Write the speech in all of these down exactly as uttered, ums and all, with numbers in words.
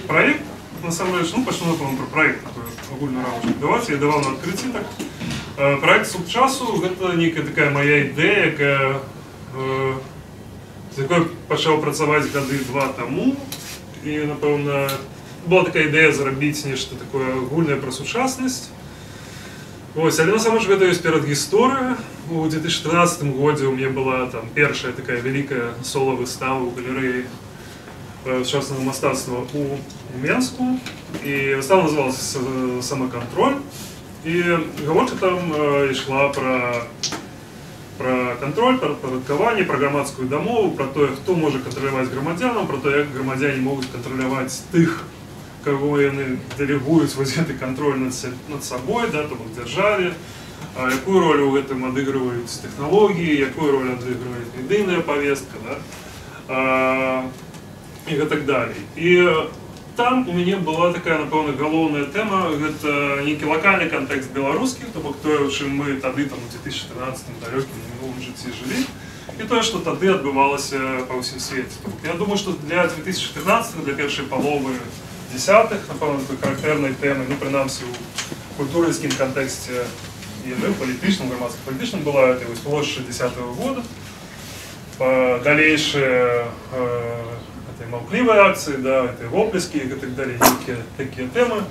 проект, насамрэч, ну, пачну, напэўна, пра праект такой агульнарамачны. Давайте, я даваў на адкрыцці так. Проект субчасу — гэта нейкая такая моя ідэя, якая, з якой пачаў працаваць гады два таму. І, напэўна, была такая ідэя зрабіць нешта такое агульнае пра сучаснасць. Вось, але насамрэч гэта ёсць перадгісторыя. У две тысячи тринадцатым годзе у мяне была там першая такая вялікая сола-выстава ў галерэі сучаснага мастацтва у Менску. І выстава называлася «Самакантроль». І гаворка там ішла пра, пра кантроль, пра падаткаванне, пра грамадскую дамову, пра тое, хто можа кантраляваць грамадзянам, пра тое, як грамадзяне могуць кантраляваць тых, каго яны дэлегуюць вось гэты кантроль над, над сабой, да, то бок дзяржаве, якую роль у гэтым адыгрываюць тэхналогіі, якую роль адыгрывае медыйная павестка, да, і гэтак далей. І там у мяне была такая, напэўна, галоўная тэма, гэта нейкі лакальны кантэкст беларускі, то бок тое, у чым мы тады там у две тысячи тринадцатым далёкім мінулым жыцці жылі, і тое, што тады адбывалася па ўсім свеце. Я думаю, што для две тысячи тринадцатого, для першай паловы десятых, напэўна, такой характэрнай тэмы, ну, прынамсі, у культурніцкім кантэксце і ну, палітычным, грамадска-палітычным была вось плошча десятого года, далейшыя маўклівыя акцыі, да, этой воплескі і так далей, нейкія такія тэмы.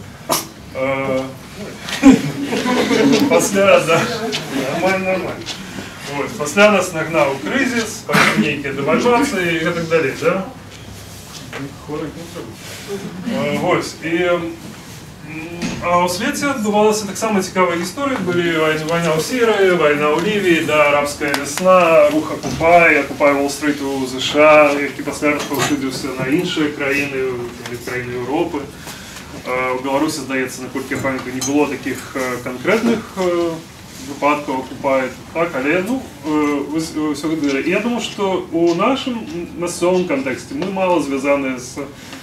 Пасля, да, нормально, нормально. Вот, пасля нас нагнаў крызіс, пачалі нейкія дэвальвацыі і так далей, да? Хворых не трэба. Вось, і а ў свеце адбывалася таксама цікавыя гісторыі, былі вайна ў Сірыі, вайна ў Лівіі, да, арабская вясна, рух Акупай, Акупай Уолл-стрыт у ЗША, які пасля распаўсюдзіўся на іншыя краіны, краіны Еўропы. У Беларусі, здаецца, наколькі я памятаю, не было такіх канкрэтных выпадкаў Акупай, так, але, ну, ўсё гэта. Я думаю, што ў нашым мясцовым кантэксце мы мала звязаныя з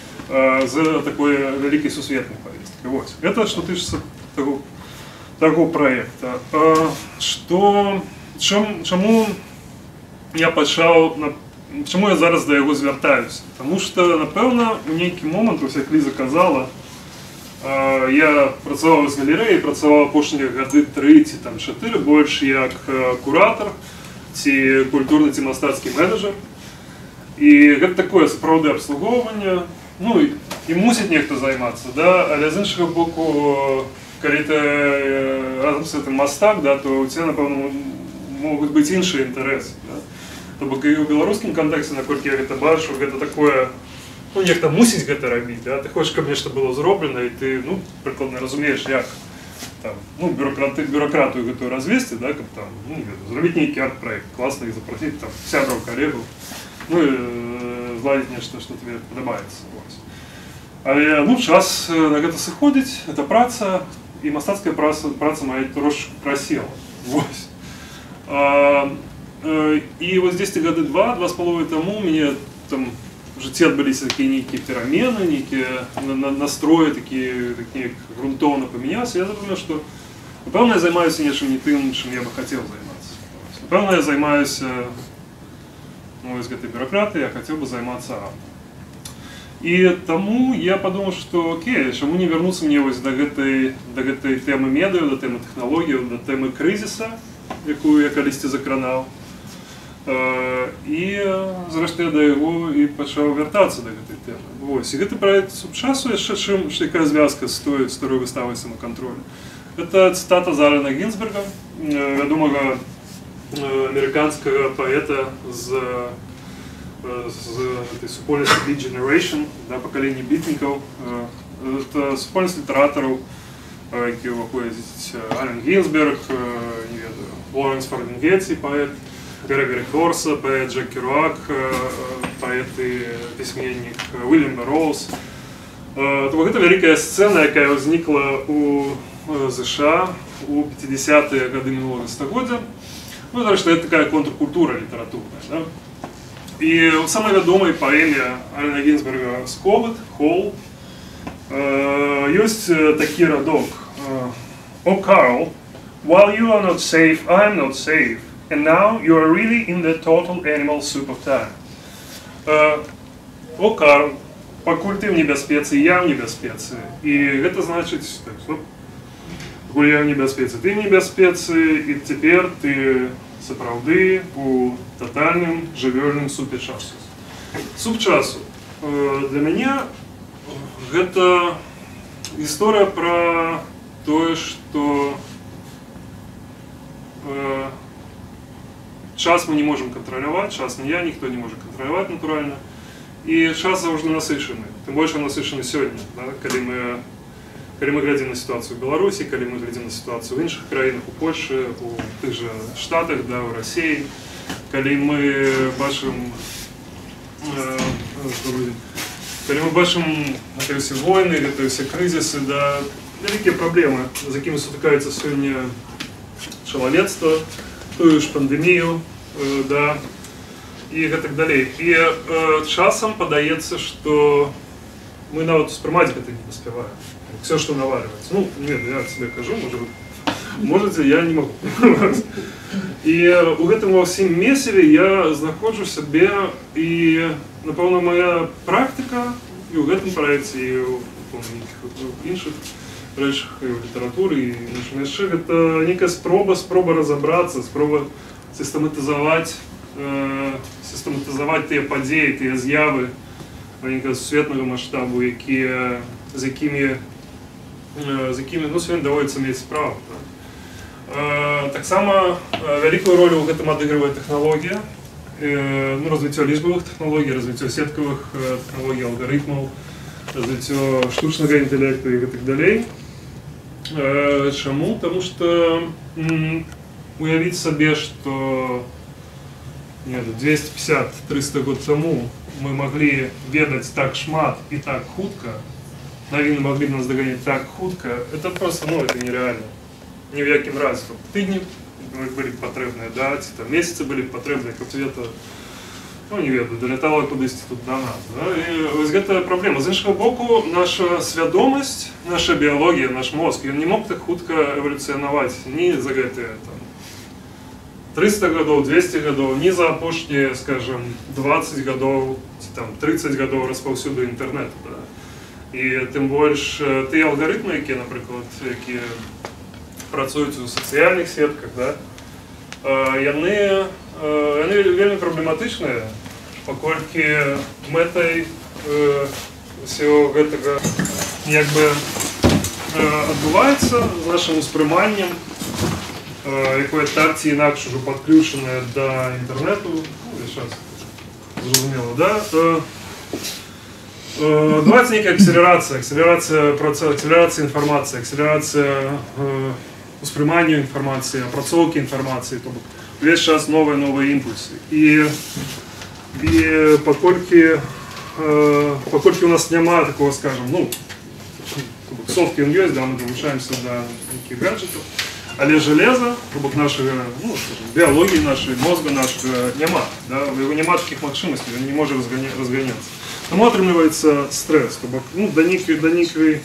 з такой вялікай сусветнай павесткай. Вот. Это что тычыцца таго, таго проекта. Што, чам, чаму я пачаў, чаму я зараз да яго звяртаюся? Таму што, напэўна, у нейкі момант, ось як Ліза казала, я працаваў з галерэяй, працаваў апошнія гады тры ці там чатыры, больш як куратар ці культурны ці мастацкі менеджер. І гэта такое сапраўднае абслугоўванне. Ну, і, і мусіць нехто займацца, да? Але з іншага боку, калі ты разам з гэтым мастак, да, то у цябе, напэўна, могуць быць іншыя інтарэсы. Да? То бок і ў беларускім кантэксце, наколькі я гэта бачу, гэта такое, ну, нехта мусіць гэта рабіць, да? Ты хочаш, каб нешта было зроблена, і ты, ну, прыкладна разумееш, як там, ну, бюрократы, бюрократыю гэтую развесці, да, каб там, ну, не ведаю, зрабіць нейкі арт-праект, класна іх запрасіць, там, сябраў, калегаў, ну, і зладзіць нешта, што тебе падабаецца. Але, ну, час на гэта сыходзіць, это праца, і мастацкая праца, праца мая трошку прасела. Вось. А, і вось дзесьці гады два, два з паловай таму, мне там в жыцці адбыліся такія нейкія перамены, нейкія настроі, такія, такія грунтоўна памяняліся. Я запомню, што, напэўна, я займаюся нечым не тым, чым я бы хацеў займацца. Напэўна, я займаюся, ну, з гэтай бюрократыі, я хацеў бы займацца артам. І таму я падумаў, што окей, чаму не вярнуцца мне вось да гэтай, да гэтай тэмы медыа, да тэмы тэхналогіяў, да тэмы крызіса, якую я калісьці закранаў. І, зрэшты, я да яго і пачаў вяртацца да гэтай тэмы. Вось. І гэты праект субчасу яшчэ чым, што якая звязка з той старой выставай «Самакантроль». Гэта цытата з Алена Гінзберга, вядомага амерыканскага паэта з з этой супольнасці Beat Generation, да, пакаленне бітнікаў. Это супольнасць літаратараў, які ўваходзяць Ален Гінзберг, не ведаю, Лоренс Фармінгеці, паэт, Грегорі Корса, паэт Джек Керуак, паэт і пісьменнік Уильям Берроуз. Гэта вялікая сцэна, якая ўзнікла ў ЗША у пяцідзясятыя гады мінулага стагоддзя. Ну, зрэшты, гэта такая контркультура літаратурная, да? І у самой вядомай паэме Алена Гінзберга «Скобыт», «Холл» ёсць такі радок. «Oh, Carl, while you are not safe, I am not safe, and now you are really in the total animal soup of time». «О, Карл, пакуль ты ў небяспецы, я ў небяспецы. І гэта значыць, так, стоп, пакуль я ў небяспецы, ты ў небяспецы, і цяпер ты сапраўды у татальным жывёльным супе часу. Суп часу. Для мяне гэта гісторыя пра тое, што э, час мы не можем кантраляваць, час не я, ніхто не можа кантраляваць, натуральна. І час заўжды насычаны. Тым больш насычаны сёння, да? калі, мы, калі мы глядзім на сітуацыю ў Беларусі, калі мы глядзім на сітуацыю ў іншых краінах, у Польшы, у тых жа Штатах, да, ў Расіі, калі мы бачым э, калі мы бачым гэтыя ўсе войны, гэтыя ўсе крызісы, да, вялікія праблемы, з якімі сутыкаецца сёння чалавецтва, тую ж пандэмію, э, да, і гэтак далей. І э, часам падаецца, што мы нават успрымаць гэта не паспяваем. Все, што наваливаецца. Ну, нет, я себе кажу, можа, можаце, я не магу. І у гэтым ва ўсім месіве я знаходжу сябе, і, напэўна, моя практыка і ў гэтым праекце, і ў іншых рэчах, і ў літаратуры, і іншым яшчэ, гэта некая спроба, спроба разабрацца, спроба сістэматызаваць сістэматызаваць тыя падзеі, тыя з'явы сусветнага маштабу, якія, з якімі, з якімі, ну, сёння даводзіцца мець справу. Таксама вялікую ролю ў гэтым адыгрывае тэхналогія, ну, развіццё лічбавых тэхналогій, развіццё сеткавых тэхналогій, алгарытмаў, развіццё штучнага інтэлекту і гэтак далей. Чаму? Таму што уявіць сабе, што двесце пятьдесят — триста год таму мы маглі ведаць так шмат і так хутка, навіны маглі нас даганяць так хутка, это просто, ну, это нереально. Ні в якім разе. Тыдні былі б патрэбныя, да, ці там месяцы былі б патрэбныя, каб света, ну, не ведаю, далятала кудысьці тут да нас. Да? І вось гэта праблема. З іншага боку, наша свядомасць, наша біялогія, наш мозг, ён не мог так хутка эвалюцыянаваць ні за гэтыя там триста гадоў, двести гадоў, ні за апошнія, скажем, двадцать гадоў, ці там тридцать гадоў распаўсюду інтэрнэту. Да? І тым больш тыя алгарытмы, якія, напрыклад, якія працуюць у сацыяльных сетках, да? яны, яны вельмі праблематычныя, паколькі мэтай усього гэтага як бы адбываецца з нашым успрыманнем, якое так ці інакш ужо падключанае да інтэрнэту, ну, зараз зразумела, да? Адбываецца нейкая акселерацыя, акселерацыя працэсу, акселерацыя інфармацыі, акселерацыя успрымання інфармацыі, апрацоўкі інфармацыі, то бок увесь час новыя новыя імпульсы. І, і паколькі, паколькі у нас няма такого, скажем, ну, софт ён ёсць, да, мы далучаемся да нейкіх гаджетаў, але железа, то бок нашага, ну, скажем, біялогіі нашай, мозга нашага няма, да, у яго няма такіх магчымасцей, ён не можа разганяцца. Таму атрымліваецца стрэс, то бок, ну, да нейкай, да нейкай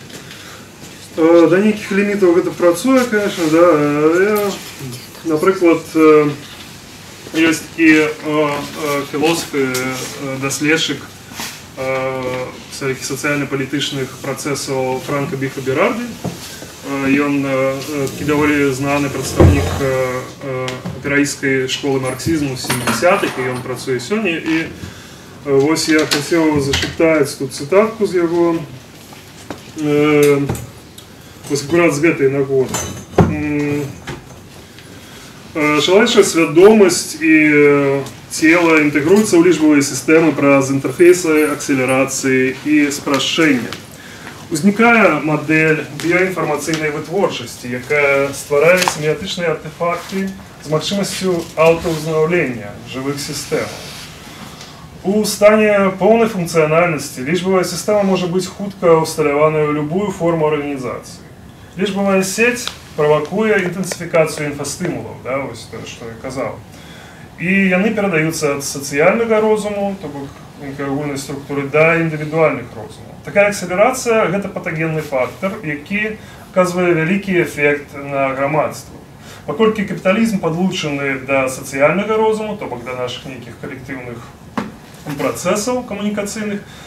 да нейкіх лімітаў гэта працуе, конечно, да, але, напрыклад, ёсць такі філосаф і даследчык сацыяльна-палітычных працэсаў Франка Біфа Берарді. Ён такі даволі знаны прадстаўнік апераісцкай школы марксізму сямідзясятых, і ён працуе сёння. І вось я хацеў зачытаць тут цытатку з яго. Вось акурат з гэтай нагоды. Чалавечая свядомасць і цела інтэгруюцца ў лічбавыя сістэмы праз інтэрфейсы акселерацыі і спрашчэння. Узнікае мадэль біяінфармацыйнай вытворчасці, якая стварае семіятычныя артефакты з магчымасцю аўтаўзнаўлення жывых сістэм. У стане поўнай функцыянальнасці лічбавая сістэма можа быць хутка ўсталяваная ў любую форму арганізацыі. Лічбавая сеть правакуе інтэнсіфікацыю інфастымулаў, да, вось тое, што я казаў. І яны перадаюцца ад сацыяльнага розуму, то бок нейкай агульнай структуры, да індывідуальных розумаў. Такая акселерацыя – гэта патагенны фактар, які аказвае вялікі эфект на грамадства. Паколькі капіталізм падлучаны да сацыяльнага розуму, то бок да нашых нейкіх калектыўных працэсаў камунікацыйных,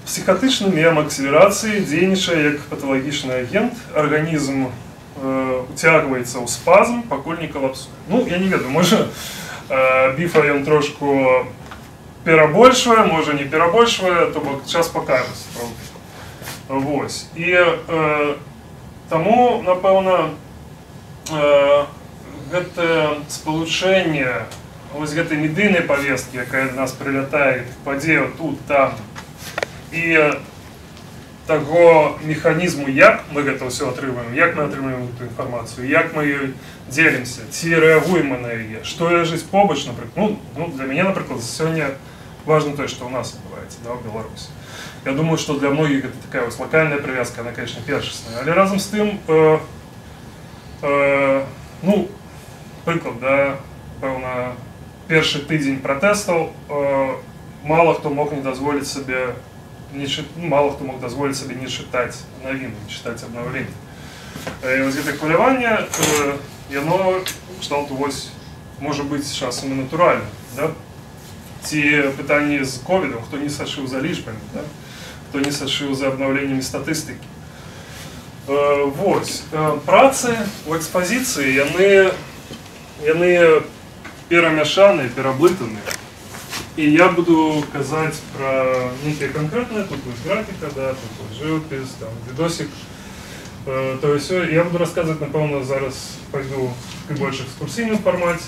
псіхатычны мем акселерацыі дзейнічае як паталагічны агент, арганізм э, уцягваецца ў спазм, пакуль не калапсуе. Ну, я не ведаю, можа э, біфа ён трошку перабольшвае, можа не перабольшвае, то бок час пакажа. Вось. І э, таму, напэўна, э, гэта спалучэнне вось гэтай медыйнай павесткі, якая да нас прылятае, падзеяў тут, там, і таго механізму, як мы гэта ўсё атрымаем, як мы атрымаем эту інфармацыю, як мы ёй дзелімся, ці рэагуем мы на яе, што ляжыць побач, напрыклад. Ну, ну, для мяне, напрыклад, сёння важна тое, што ў нас адбываецца, да, ў Беларусі. Я думаю, што для многіх гэта такая вось лакальная прывязка, она, конечно, першасная, але разам з тым, э, э, ну, прыклад, да, пэўна, першы тыдзень пратэстаў, э, мало хто мог не дазволіць сабе Не чит... мало кто мог дозволить себе не читать новины, не читать обновления. И вот это хвалевание, э, оно что-то вось, может быть сейчас именно натурально, да? Те пытания с ковидом, кто не сошил за лишбами, да? Кто не сошил за обновлениями статистики. Э, вот. Э, працы в экспозиции, они, они перемешаны, переблытаны. И я буду казать про некие конкретные, тут будет графика, да, тут будет живопись, там, видосик. Э, то есть я буду рассказывать, напевно, зараз пойду в больше экскурсийном формате.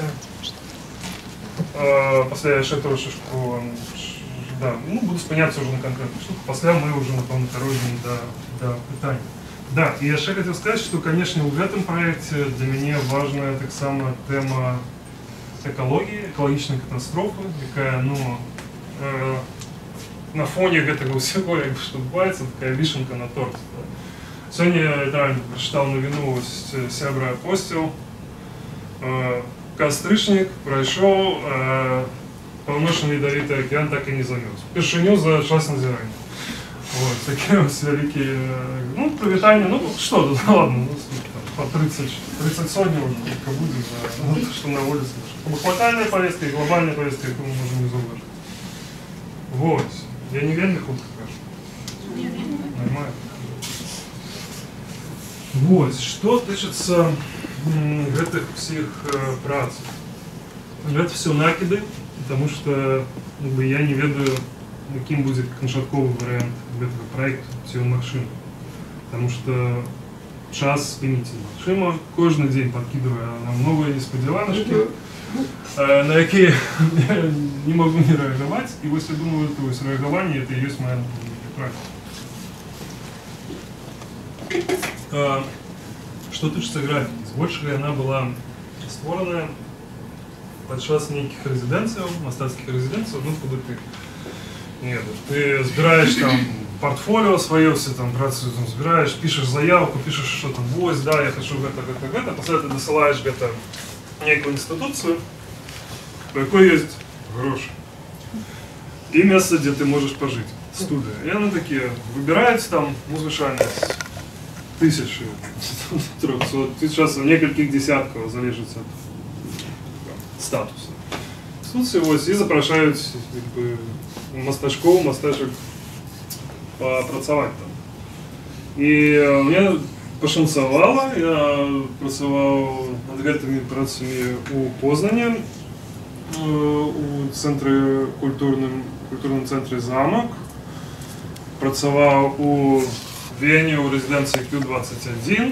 Э, после я еще трошечку, да, ну, буду спиняться уже на конкретную штуку, после мы уже, напевно, дорожим до, до питания. Да, и я еще хотел сказать, что, конечно, в этом проекте для меня важная так само тема экологии, экологічнай катастрофы, якая, ну, э, на фоне гэтага ўсяго, як што адбываецца, такая вішенка на торце. Да. Сёння я реально прачытаў навіну сябра посціл. Э, кастрычнік прайшоў, э, паўночна-ледавіты акіян так і не замёрз. Упершыню за час назірання. Вот, такие вот великие, ну, привитания, ну, что тут, ладно, ну, по тридцать, тридцать сотни уже, как будет, за, ну, что на улице. Локальная повестка и глобальная повестка, это мы можем не заложить. Вот, я не вельми худо скажу. Нормально. Вот, что тычется этих всех э, прац. Это все накиды, потому что, как бы, я не ведаю, яким будет канчатковый вариант этого проекта, ці ён магчымы. Потому что час спыніць немагчыма, кожны дзень подкидывая нам новые неспадзяванашкі, на якія не могу не реагировать. И вот я думаю, это вот реагирование, это и есть моя практика. Что тычыцца графікі? Збольшага она была створана падчас нейкіх рэзідэнцыяў, мастацкіх рэзідэнцыяў, ну, куды ты Нет, ты собираешь там портфолио свое, все там працу там собираешь, пишешь заявку, пишешь, что там, вот, да, я хочу это, это, это, после этого досылаешь где-то некую институцию, по какой есть гроши. И место, где ты можешь пожить, студия. И они такие выбираются там, ну, звичайно, тысячи, трехсот, сейчас нескольких десятков, залежит от статуса. Институции ось, и запрашивают, как бы, мастачков, мастачек попрацаваць там. І мне пашанцавала, я працаваў над гэтымі працамі у Познані, у цэнтры культурным, культурным цэнтры «Замак». Працаваў у Вене, у рэзідэнцыі Q двадцать один.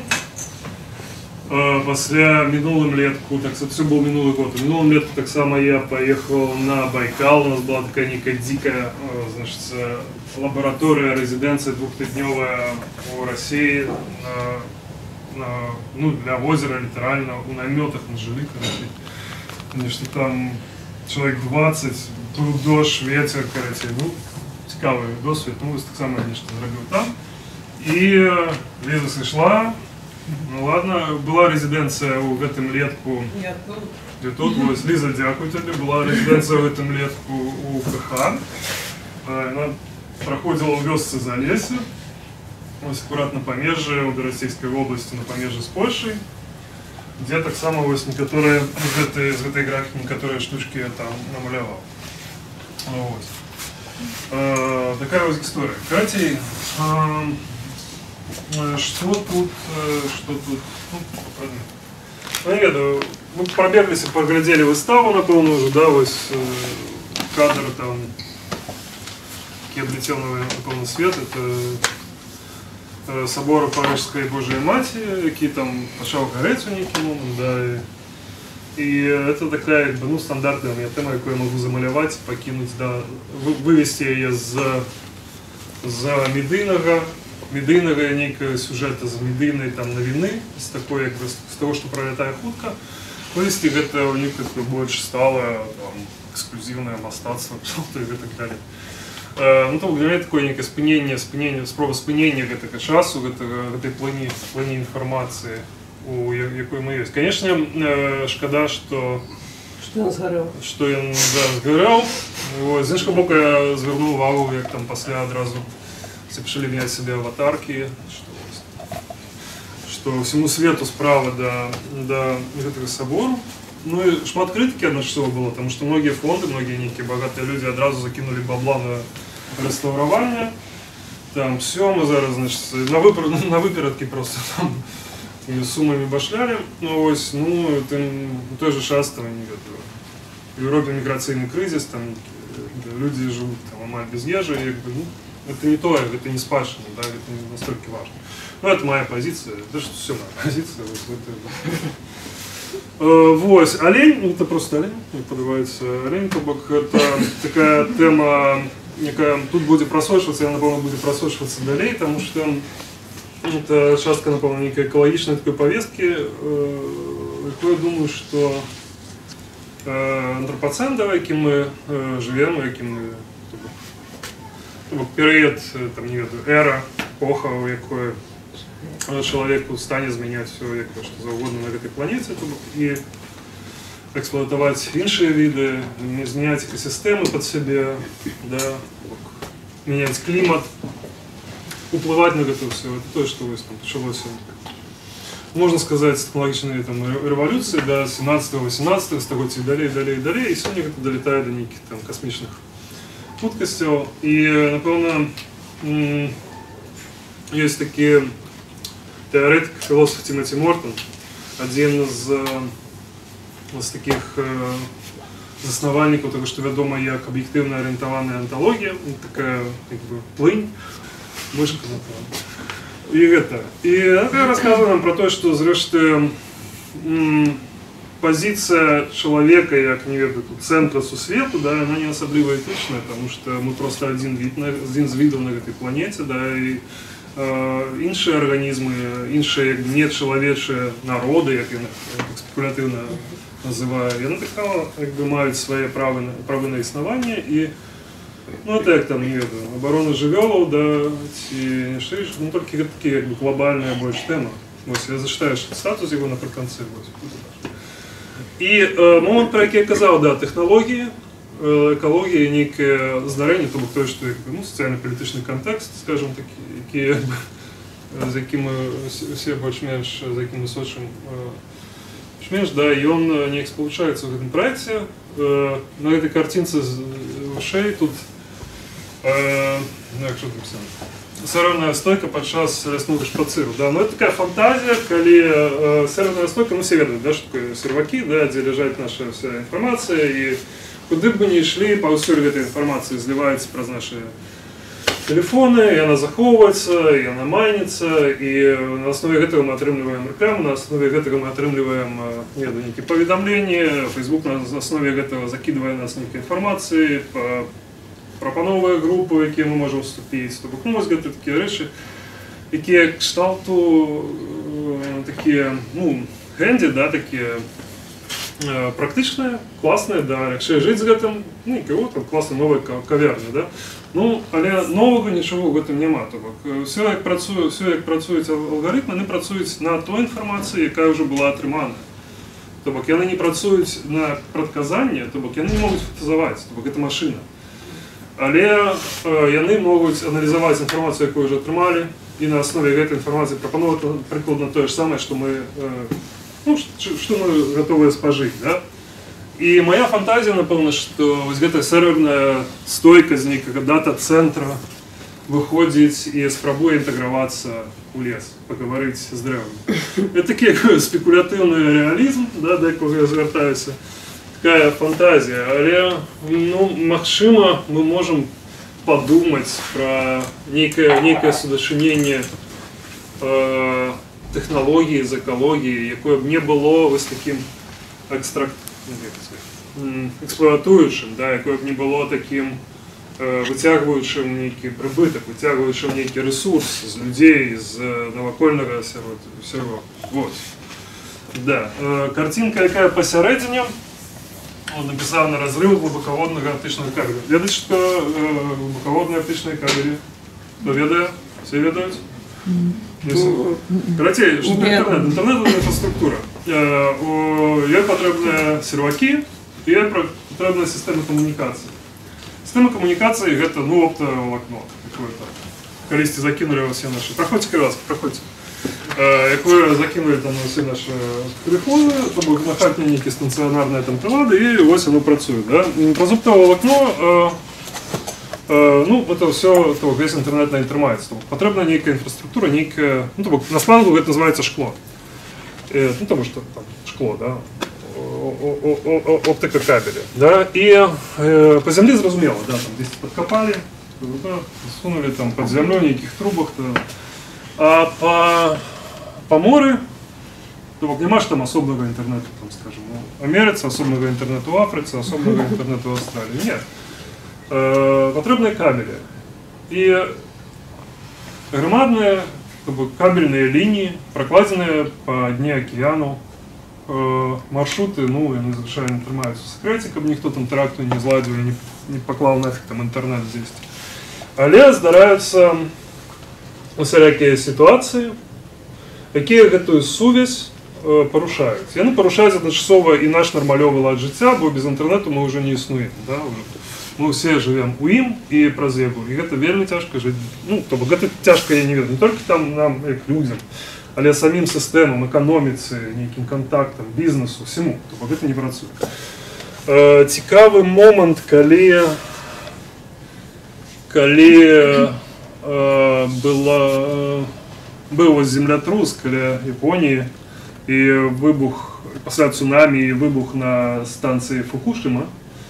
После минулым летку, так сказать, все был минулый год. Минулым летку так само я поехал на Байкал. У нас была такая некая дикая, значит, лаборатория, резиденция двухтыдневая в России, на, на, ну, для озера литерально, в наметах мы жили, короче. Конечно, там человек двадцать, был дождь, ветер, короче, ну, цікавый досвід, ну, так само, конечно, зробив там. И виза сошла. Ну ладно, была резиденция в этом летку. Нет, тут. И тут, вот, Лиза, дякую тебе. Была резиденция в этом летку у КХ. Она проходила в вёсцы Залесье. Ось аккуратно помежжи, в Российской области, на помежжи с Польшей. Где так само ось некоторые из этой, из этой графики, некоторые штучки я там намалевал. Вот. Э, такая вот история. Катя, э, что тут, э, что тут, ну, ну, не ведаю, мы пробеглись и поглядели выставу, напевно, уже, да, ось э, кадр там, який облетел на, напевно, свет, это э, собор Парижской Божией Матери, який там почав гореть у некий момент, да, и, и это такая, якби, ну, стандартная у меня тема, яку я могу замалевать, покинуть, да, вывести ее з, з медийного, медийного некого сюжета, з медийной там новины, с такой, якби, с того, что пролетая хутка, вывести это у них как-то больше стало, там, эксклюзивное мастатство, и так далее. Ну, то для меня такое некое спынение, спынение, спроба спынения гэтага часу, гэтай плыні, плыні інфармацыі, у якой мы ёсць. Конечно, шкада, што што ён згарэў. Што ён, да, згарэў. З іншага боку, я звярнуў увагу, як там пасля адразу все пачалі мяняць сабе аватаркі, што ўсяму свету справа да, да гэтага сабору. Ну и шмат критики одночасово было, потому что многие фонды, многие некие богатые люди одразу закинули бабла на реставрование. Там все, мы зараз, значит, на, выпер... на выпередке просто там суммами башляли. Ну, ось, ну, тим, той же час, там, не веду, в Европе миграционный кризис, там, люди живут там, амаль без ежи, и, ну, это не то, это не спадщина, да, это не настолько важно. Ну, это моя позиция, это что все моя позиция, вот, это... Вось, олень, это просто олень, подаваецца олень, то бок это такая тема, якая тут будет просочвацца, я напэўна будзе просочвацца далей, потому что это частка, напэўна, некой экологичной такой повестки, якой я думаю, что антропоцен, да, яким мы живем, яким мы, то бок перыяд, там, не ведаю, эра, эпоха, у якой человеку стане змяняць все, як што заўгодна на гэтай планеце, і эксплуатаваць іншыя віды, змяняць экасістэмы пад сябе, да, мяняць клімат, уплываць на гэта ўсё. Это тое, што вось там пачалося, можна сказаць, тэхналагічнай там рэвалюцыі да сямнаццатага-восемнаццатага стагоддзя і далей, далей, далей, і сёння гэта далятае да нейкіх там касмічных хуткасцяў. І, напэўна, ёсць такі теоретик, философ Тимоти Мортон, один из, из таких э, заснавальников того, что вядома як объективно ориентованная антология, такая как бы плынь, вышка. И это. И это рассказывает нам про то, что зрэшты позиция человека, як не веду, центра сусвету, да, она не особливо этичная, потому что мы просто один вид, один из видов на этой планете, да, и іншыя арганізмы, іншыя нечалавечыя народы, як я спекулятыўна называю, яны таксама маюць свае правы, правы на існаванне, і ну это як там, не ведаю, абарона жывёлаў, да, ці нешта, ну толькі гэта такі глобальная больш тэма. Вось я зачитаю статус яго напрыканцы. І э, момент, про які я казаў, да, тэхналогіі, экологія, некое здарэнне, то бок тое, што ну, сацыяльна-палітычны кантэкст, скажем так, які, за якім мы усе больш-менш, за якім мы сочым больш-менш, да, і ён неяк спалучаецца ў гэтым праекце. На гэтай карцінцы з вышэй тут, як што там пісана, сэрверная стойка падчас ляснога шпацыру, да, ну это такая фантазія, калі сэрверная стойка, ну все ведаюць, да, што такое сервакі, да, дзе ляжаць наша вся інфармацыя, і куды б мы не ішлі, паўсюль гэтай інфармацыі зліваецца праз нашы тэлефоны, яна захоўваецца, яна майніцца, і на аснове гэтага мы атрымліваем рэкламу, на аснове гэтага мы атрымліваем нейкія паведамленні, Facebook на аснове гэтага закідвае нас нейкай інфармацыі, прапановыя групы, якія мы можам вступіць. То бок, ну, вось гэта такія рэчы, якія кшталту такія, ну, хэнді, да, такія практычная, классная, да, лягчэй жыць з гэтым, ну, каго там класная новая кавярня, да. Ну, але новага нічого ў гэтым няма, то бок, все як працуе, все як працуюць алгарытмы, яны працуюць на той інфармацыі, якая ўжо была атрымана. То бок, яны не працуюць на прадказанне, то бок, яны не могуць фантазаваць, то бок, гэта машына. Але э, яны могуць аналізаваць інфармацыю, якую ўжо атрымалі, і на аснове гэтай інфармацыі прапановаць прыкладна тое ж самае, што мы э, ну, что мы готовы спожить, да? І моя фантазія, напевно, што вось гэта серверная стойкасць нейкага дата-цэнтра выходзіць і спрабуе інтэгравацца ў лес, пагаварыць з дрэвамі. Это такі спекулятыўны рэалізм, да, да якога я звяртаюся. Такая фантазія, але, ну, магчыма, мы можам падумаць пра нейкае, нейкае судачыненне э, тэхналогіі з экалогіі, якое б не было вось такім экстракт, эксплуатуючым, да, якое б не было такім э, выцягваючым нейкі прыбытак, выцягваючым нейкі рэсурс з людзей, з навакольнага асяроддзя. Вот. Да. Э, картинка, якая пасярэдзіне, он написал на разрыв глубоководного оптичного кабеля. Ведаете, что э, глубоководные оптичные кабели? Кто ведает? Все ведают? Ну, короче, что такое интернет? Интернет — это инфраструктура. Ей потребны серваки, и ей потребна система коммуникации. Система коммуникации — это, ну, оптоволокно какое-то. Колесте закинули во все наши. Проходите, пожалуйста, проходите. Якое закинули там на всі наші телефони, тобто нахатні які станціонарні там прилади, і ось воно працює. Да? Про оптове волокно, е, е, ну, це все, то, весь інтернет на інтермається. Тобто потрібна ніяка інфраструктура, ніяка, ну, тобто на слангу це називається шкло. Е, ну, тому що там шкло, да? Оптика кабеля. Да? І е, по землі зрозуміло, да? Там десь підкопали, сунули там під землю, ніяких трубах. То, а по По морю, то нема ж там особного інтернету, там, скажем, у Америці, особного інтернету в Африці, особного інтернету в Австралії. Ні. Е, потрібні кабелі. І громадні кабельні лінії, прокладені по дні океану, е, маршрути, ну, вони, звичайно, тримаються в секреті, щоб ніхто там теракту не зладив і не, не поклав нафіг там інтернет здесь. Але здараються усялякі ситуації, які гэтую сувязь э, парушаюць. Яны парушаюць адначасова і наш нармалёвы лад жыцця, бо без інтэрнэту мы ўжо не існуем. Да? Мы ўсе жывем у ім і праз яго. І гэта вельмі цяжка жыць. Ну, то бок гэта цяжка, я не ведаю, не толькі там нам, як людзям, але самім сістэмам, эканоміцы, нейкім кантактам, бізнесу, всему. То бок гэта не працуе. Э, цікавы момант, калі калі э, была э, был землятрус каля Японии и выбух, после цунами и выбух на станции Фукушима.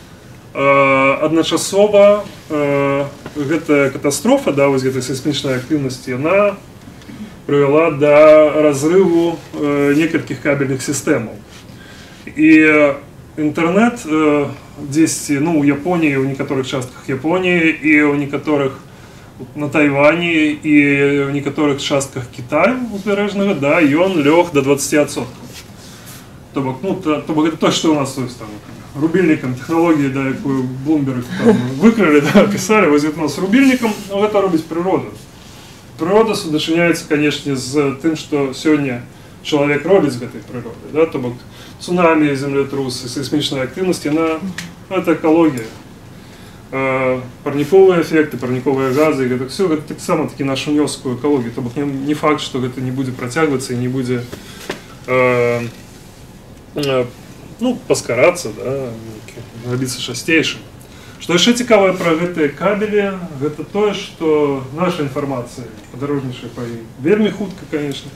Одночасово эта катастрофа, да, вот этой сейсмичной активности, она привела до разрыву нескольких кабельных систем. И интернет здесь, ну, у Японии, у некоторых частках Японии и у некоторых на Тайване и в некоторых частках Китая узбережного, да, и он лег до двадцати відсотків. То бок, ну, то, то бок это то, что у нас есть там рубильником технологии, да, якую Bloomberg там викрили, да, писали, вот у нас рубильником, но это робить природа. Природа судочиняется, конечно, с тем, что сегодня человек робит с этой природой, да, то бок цунами, землетрусы, сейсмичная активность, она, это экология. Парниковые эффекты, парниковые газы, это все, это так само таки нашу нёскую экологию. То бок не факт, что это не будет протягиваться и не будет э, э, ну, поскараться, да, робиться шастейшим. Что еще цікавое про гэтые кабели, это то, что наша информация подорожнейшая по вельмі хутка, конечно.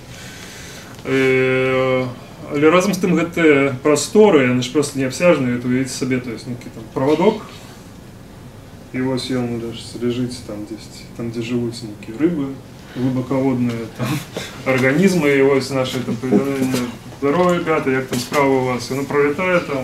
Э, але разом с тем гэтые просторы, они же просто необсяжные, это видите себе, то есть некий там проводок. И вот он даже лежит там, здесь, там, где живут некие рыбы, глубоководные там, организмы, и вот наши там поведение. Здорово, ребята, як там справа у вас? И оно пролетает там,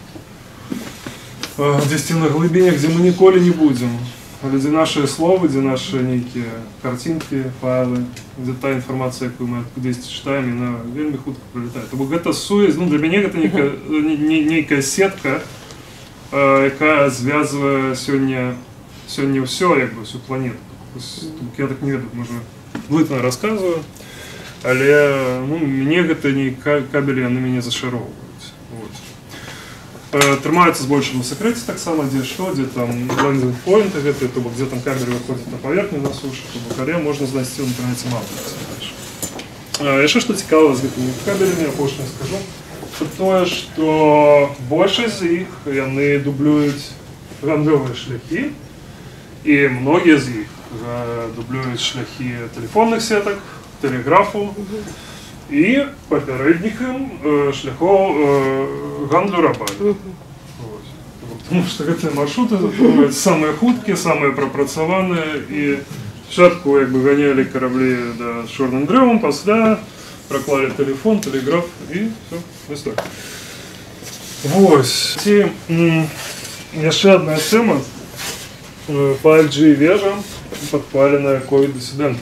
здесь на глубине, где мы николи не будем. Где наши слова, где наши некие картинки, файлы, где та информация, которую мы откуда-то читаем, она вельми хутко пролетает. То это сувязь, ну для меня это некая, некая сетка, яка зв'язує сьогодні, сьогодні все, якби, всю планету. Я так не веду, може, блитно розказую, але ну, мені гэты кабелі, вони мене зашаровують. Вот. Тримаються з большим секреті так само, де що, де там лендинг поінти, гэты, то, де там кабель виходить на поверхню, на сушу, то але можна знайти в інтернеті мало. А ще що цікаво з гэтымі кабелями, я позже скажу. тое, што большасць з іх яны дублююць гандлёвыя шляхі, і многія з іх дублююць шляхі тэлефонных сетак, тэлеграфу і папярэднікам шляхоў гандлю рабамі. Потому што гэтыя маршруты самыя хуткія, самыя прапрацаваныя, і спачатку як бы ганялі караблі да чорным дрэвам, пасля праклалі тэлефон, тэлеграф і все, вось так. Вось. Ці яшчэ адна тэма. файв джі вежа падпаленая ковід-дысідэнтам.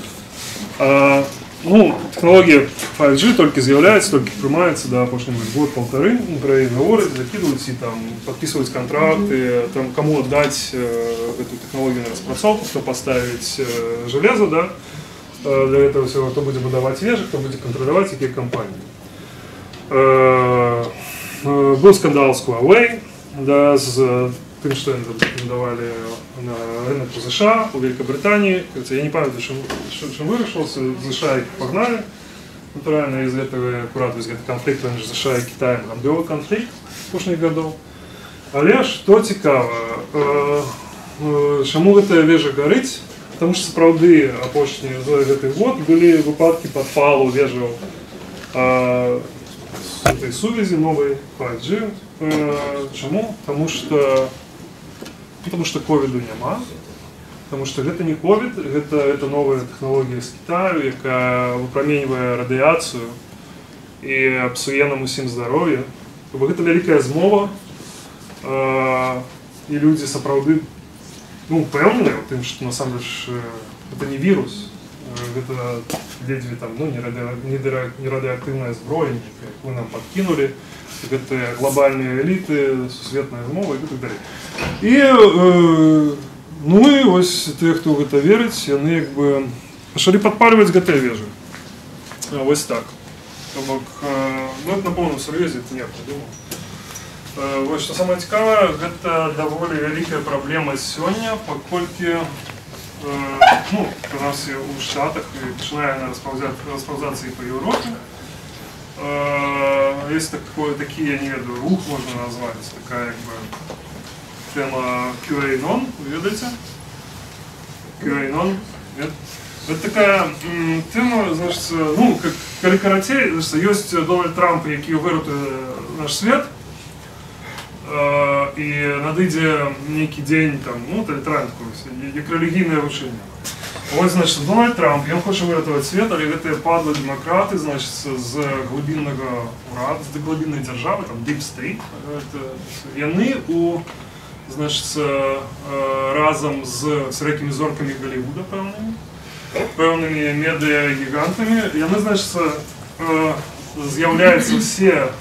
Ну, тэхналогія файв джі толькі з'яўляецца, толькі прымаецца да апошніх год-паўтары, пра яе гавораць, закідваюць і там падпісваюць кантракты, там каму аддаць гэту тэхналогію на распрацоўку, хто паставіць жалеза, да, для этого всего, хто будзе будаваць вежы, хто будзе кантраляваць якія кампаніі. Быў скандал з Huawei, да, з тым, што яны прэтэндавалі на рынок у США, у Великобритании. Я не памятаю, чым вырашылася, США іх пагналі. Натуральна, из гэтага акурат вось гэты канфлікт паміж США і Кітаем, гандлёвы канфлікт апошніх гадоў. Але што цікава, чаму гэтая вежа гарыць? Потому што сапраўды апошні гэты год былі выпадкі падпалу вежаў этой сувязі новай файв джі. Чаму? Потому што Потому что ковіду няма, потому что гэта не ковід, гэта, это новая тэхналогія з Китаю, якая выпраменьвае радыяцыю і псуе нам усім здароўе. Гэта вялікая змова, і людзі сапраўды ну, пэўныя ў тым, што насамрэч гэта не вірус, гэта ледзьве там, ну, не радыактыўная зброя, якую нам падкінулі. Гэтыя глобальныя эліты, сусветная змова і так далей. І, э, ну і вось тыя, хто ў гэта верыць, яны як бы пачалі падпальваць гэтыя вежы. Вось так. То бок, э, ну это на поўным сур'ёзе, это не прыдумаў. Э, вось што самае цікавае, гэта даволі вялікая праблема сёння, паколькі, э, ну, прынамсі ў Штатах і пачынае распаўзацца і па Еўропе. Есть такой, такие, я не ведаю, рух можно назвать, такая как бы тема QAnon, вы ведаете? QAnon, нет? Это такая м, тема, значит, ну, как калі карацей, есть Дональд Трамп, які выратуе наш свет, э, и надыдзе нейкі дзень, там, ну, талітаральны такой, як рэлігійнае вучэнне. Вот, значит, Дональд Трамп, он хочет выратовать свет, але гэтыя падлы демократы, значит, з глыбіннага урада, з глыбіннай дзяржавы, там, Deep State, яны у, значит, разом з сярэднімі зоркамі Голливуда, пэўнымі, пэўнымі медыа-гігантамі, яны, значит, з'яўляюцца все,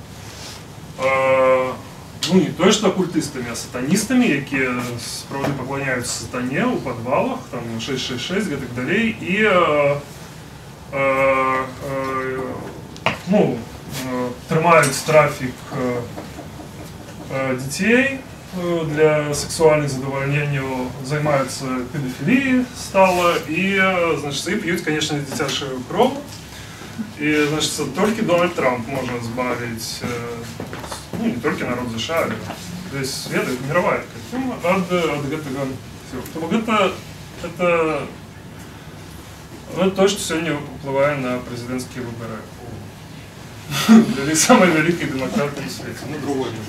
ну, не то что оккультистами, а сатанистами, якія справді паклоняюцца сатане ў падвалах, там шесть шесть шесть и так далей, і э, э, э, ну, э, трымаюць трафік э, э, дзяцей э, для сексуальных задавальненняў, займаюцца педафіліяй стала, і, значит, і п'юць, конечно, дзіцячую кроў. И, значит, только Дональд Трамп может избавить, ну, не только народ США, але весь свет, это мировая тема, от, от этого всего. Потому это, это, это то, что сегодня уплывает на президентские выборы. Для самой великой демократии в свете, ну, другой не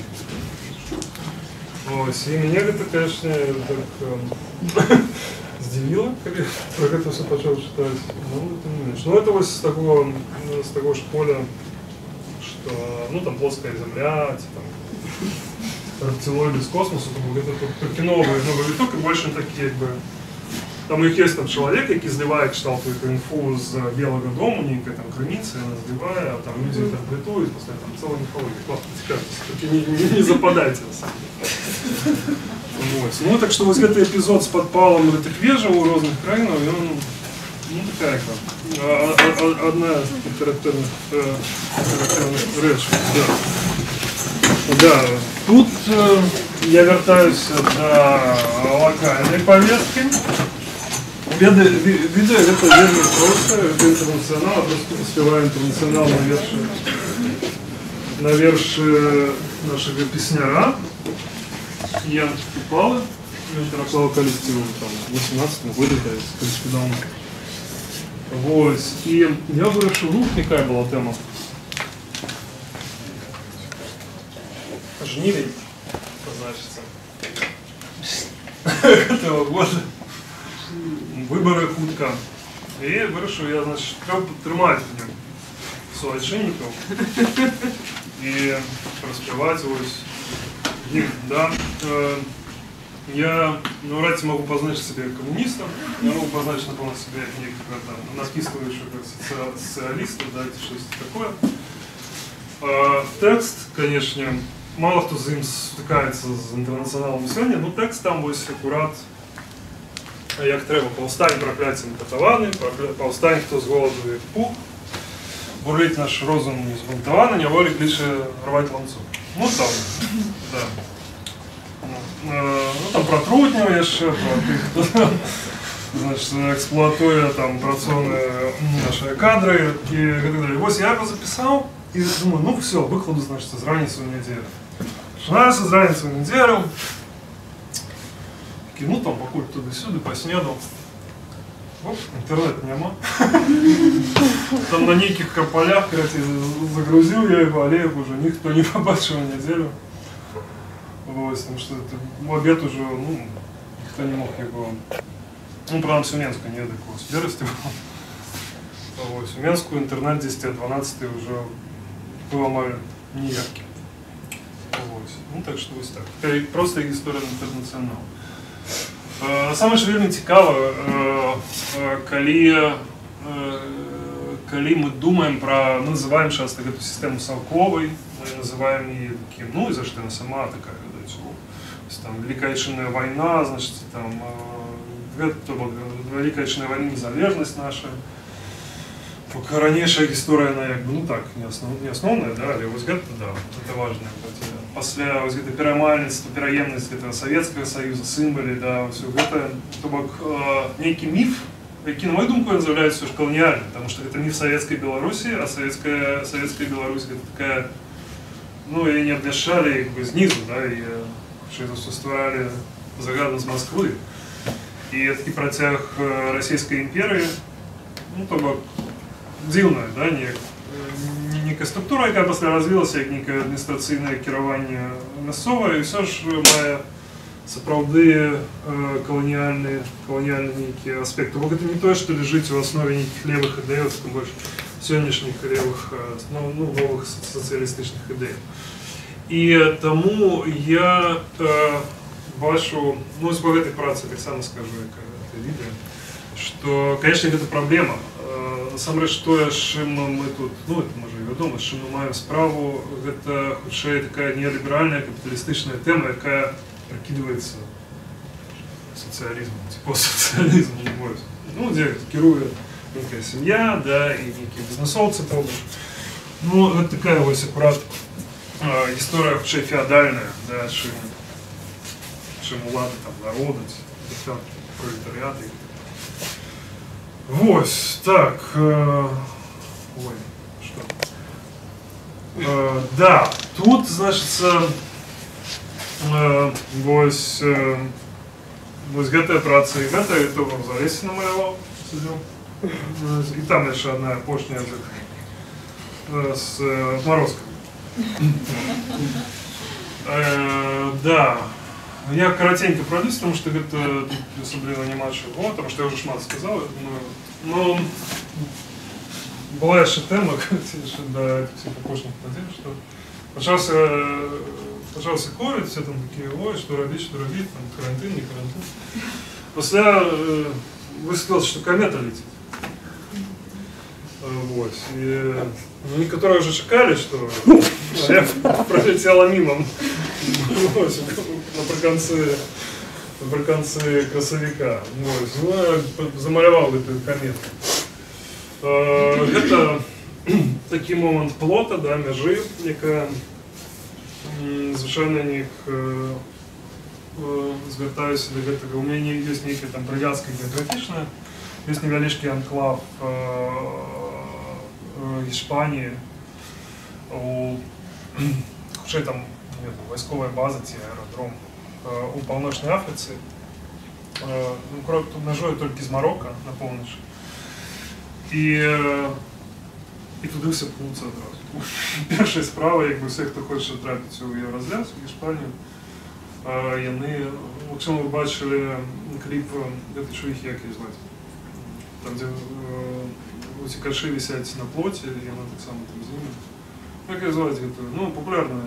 может стоять. И меня это, конечно, так... Здивило, когда про это все начал читать. Ну, это не меньше. Ну, это вот с такого, с такого же поля, что, ну, там плоская земля, там, рептилоиды из космоса, это только новый, новый виток, и больше такие, как бы, там у них есть там человек, который зливает, читал какую-то инфу с Белого дома, некая там крыница, она зливает, а там люди интерпретуют, после там целая мифология. Ладно, только не, не, не западайте. Вот. Ну, так что вот этот эпизод с подпалом этих вежаў у разных краинах, он, ну, такая как одна характерных речь. Да. Да, тут э, я вертаюсь до локальной повестки. Видео это вельми просто, это интернационал, просто успеваю интернационал навершить на верші нашого пісняра Ян Купали. Він переклав колективу там в вісімнадцятому году, колись давно. Ось. І я вирішив, ну, яка була тема? Жнивень, значиться. Этого года. Вибори хутка. І вирішив я, значить, треба тримати в ньому суайшинників і розпівати ось їх, да. Я, ну, вряд ли могу позначить себя коммунистом, я могу позначить, напомню, себя некого насписывающего как социалиста, да, что-то такое. А, текст, конечно, мало кто за ним стыкается с интернационалом сегодня, но текст там ось аккурат, як треба, повстань прокляттям катавани, повстань, хто з голоду як пух, бурлить наш розум збунтований, не волить лише рвать ланцюг. Ну там, да. Ну там про трутнів ще, про тих, хто, значить, експлуатує там працовні наші кадри і так далі. Ось я його записав і думаю, ну все, викладу, значить, з раніцю в неділю. Починається з раніцю в неділю. Ну там покуль туди-сюди, поснідав. Оп, інтернет нема. Там на неких полях, короче, загрузив я його, але вже ніхто не побачив неділю. Ось, тому що в обід уже, ну, ніхто не мог його, ну, правда, в Менську не такого зберегти. Ось, в Менську інтернет десять-дванадцять вже був майже ніякий. Ось, ну, так що ось так. Це просто історія інтернаціоналу. Саме ж вельми цікаво, коли, коли ми думаємо про, ми називаємо часто эту систему Салковой, мы называем ее таким, ну, из-за что она сама такая, да, то там, Великая Отечественная война, значит, там, Великая Отечественная война, незалежность наша. Пока ранейшая история, она, как бы, ну так, не, основ, не основная, да, але вот это, да, это важно. После вот это пиромальность, пироемность этого Советского Союза, символы, да, все это, то бок, э, некий миф, який, на мою думку, он является все же колониальным, потому что это миф Советской Беларуси, а Советская, Советская Беларусь это такая, ну, ее не обвешали как бы снизу, да, и что это все створали загадно с Москвы. И это протяг Российской империи, ну, то бок, дивная, да, не, не, некая структура, яка після розвилася, як некое адміністраційне керування місцеве, і все ж має справді колоніальні, колоніальні які аспекти. Бо це не то, що лежить в основі неких левих ідей, тим більше сьогоднішніх левих, ну, нових соціалістичних ідей. І тому я е, бачу, ну, з багатої праці так само скажу, як це відео, що, звісно, це проблема. Насамрэч тое, з чим ми тут, ну, це може і відомо, з чим ми маємо справу, це хутчэй така неоліберальна капіталістична тема, яка прикидывается социализмом, типа социализмом, ну, где керует некая семья, да, и некие бизнесовцы помнишь. Ну, это такая вот аккурат э, история вообще феодальная, да, чем, чем улады там народа, пролетариаты. Вот, так, э, ой, что? Э, да, тут, значит, э, вось, э, вось гэтая праца і гэта, і то вам в Залесі намаляваў, сидел. И там еще одна апошняя э, с э, отморозками. э, да, я коротенько пройдусь, потому что это особливо нема чого, потому что я уже шмат сказал, но была еще тема, до этих всех апошних подел, что почался, почался ковід, все там такие, ой, что робить, что робить, там карантин, не карантин. После э, высветилось, что комета летит. Вот. И, ну, некоторые уже чекали, что я пролетела мимо наприкінці, наприкінці красовика. Вот. Ну, я замалював эту комету. Это такий момент плота, да, межи, яка, звичайно, ніяк звертаюся до гэтага. У мене є нейкая там прив'язка географічна, є невеличкий анклав Іспанії у хутчэй там вайсковая база ці аэродром у Паўночнай Афрыцы. Ну, крок тут мяжуе толькі з Марока на поўначы. І, і туды ўсе пнуцца адразу. Першая справа, як бы усе, хто хоча трапіць у Еўразляс, у Іспанію, яны, якщо ви бачили кліп «Де чоловіки, як їх звати?» Там, де ці каші висять на плоті, і вона так само там з ними. Як їх звати? Ну, популярна.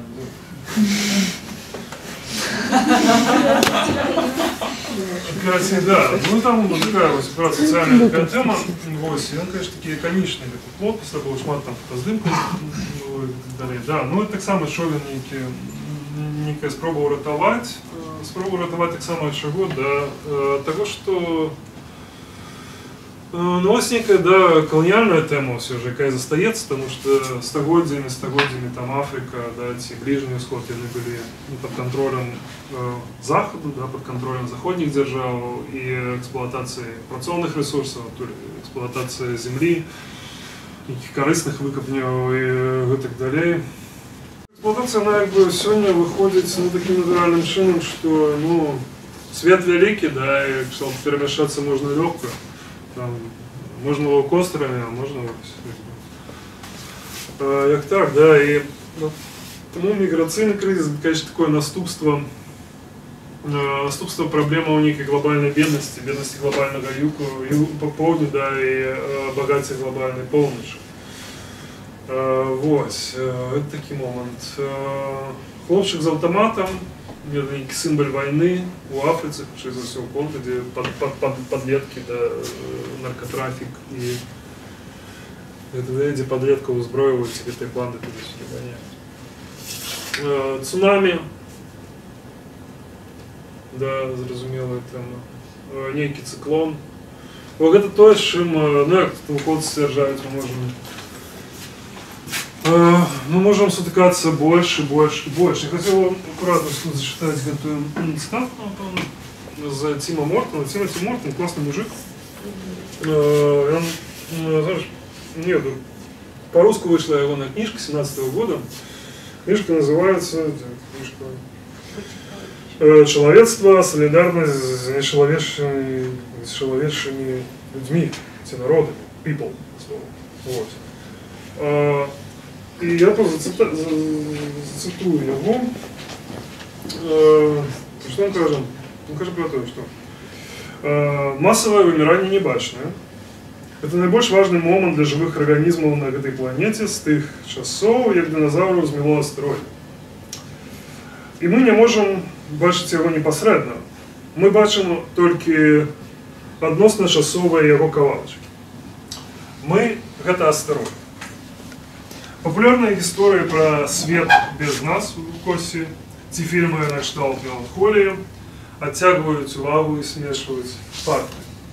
Короче, да. Ну, там такая вот как раз социальная такая тема. Ось, і він, конечно, такий іконічний плод, після було шмат там фотоздимки. Да, ну, і так само, що він які некая спроба уратаваць, спроба уратаваць таксама чаго, да, таго, што ну, вось некая, да, каланіяльная тэма ўсё ж, якая застаецца, таму што стагоддзямі, стагоддзямі там Афрыка, да, ці Бліжні ўсход, яны былі ну, пад кантролем э, Захаду, да, пад кантролем заходніх дзяржаў і эксплуатацыі працоўных рэсурсаў, эксплуатацыі зямлі, нейкіх карысных выкапняў і гэтак далей. Эксплуатация, она как бы сегодня выходит ну, таким натуральным чином, что ну, свет великий, да, и чтобы перемешаться можно легко. Там, можно лоукостерами, а можно а, як так, да, и ну, тому миграционный кризис, конечно, такое наступство, э, наступство проблема у некой глобальной бедности, бедности глобального юга, юга по поводу, да, и э, богатия глобальной полночи. Uh, вось, uh, это такі момент. Uh, хлопчык з аўтаматам, нейкі сімвал вайны у Афрыцы, хутчэй за ўсё, конты, дзе пад, пад, пад, падлеткі, да, наркотрафік і дзе падлеткаў узброюваюць гэтай банды туды-сюды ганяюць. Uh, цунамі, да, зразумелая тэма. Uh, нейкі цыклон. О, гэта тое, з чым, ну як навукоўцы сцвярджаюць, мы можам мы можем сутыкаться больше, больше, больше. Я хотел аккуратно зачитать эту цитату за Тима Мортона. Тимоти Мортон классный мужик. Он, знаешь, нет, по-русски вышла его на книжка семнадцатого года. Книжка называется «Человечество, солидарность с нечеловечными людьми, с народами, people». Вот. И я просто зацитую его. Что он кажет? Он кажет про то, что массовое вымирание не бачное. Это наибольш важный момент для живых организмов на этой планете с тех часов, как динозавров змело астероид. И мы не можем бачить его непосредственно. Мы бачим только односно часовые его кавалочки. Мы — это астероид. Популярная история про свет без нас у Косі, ці фільми на кшталт меланхолії, оттягивают увагу и смешивают факты.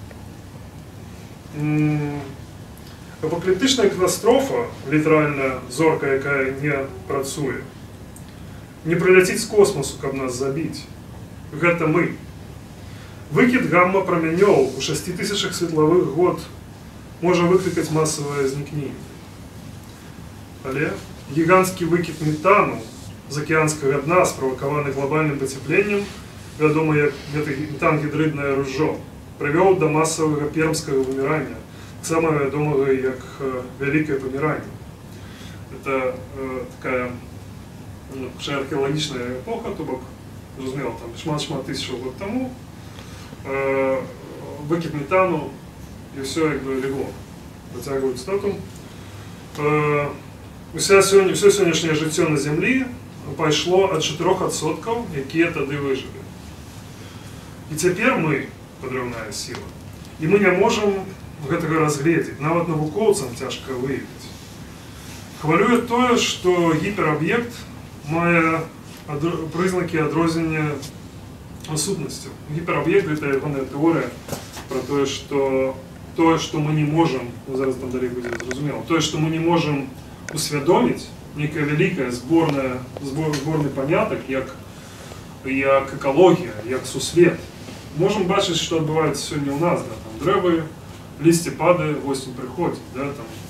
Апокаліптична катастрофа, літеральна зорка, яка не працуе, не прилетит с космосу, каб нас забить. Гэта мы. Выкид гамма-прамянёў у шасці тысячах светлавых год можа выклікаць массовое зникнение. Але гіганцкі выкид метану з акіянскага дна, справакаваны глобальным пацяпленнем, вядома як метангідрыднае ружо, прывёў да масавага пермскага вымірання, самае вядомага як вялікае паміранне. Это э, такая ну, археалагічная эпоха, то бок, зразумела, там шмат-шмат тысячаў год таму, э, выкид метану і ўсё як бы легло, дацягваюць стату. Э, Все сённяшняе жыццё на зямлі пайшло ад чатырох адсоткаў, якія тады выжылі. І цяпер мы падрыўная сіла. І мы не можам гэтага разгледзець, нават навукоўцам цяжка выявіць. Хвалюе тое, што гіпераб'ект мае прызнакі адрознення сутнасцяў. Гіпераб'ект — гэта ягоная тэорыя пра тое, што тое, што мы не можам, зараз там далей будзе зразумела, тое, што мы не можам усвядоміць, некая вялікая зборная, збор, зборны панятак, як, як экалогія, як сусвет. Можам бачыць, што адбываецца сёння ў нас, да, там дрэвы, лісце падае, восень прыходзіць, да, там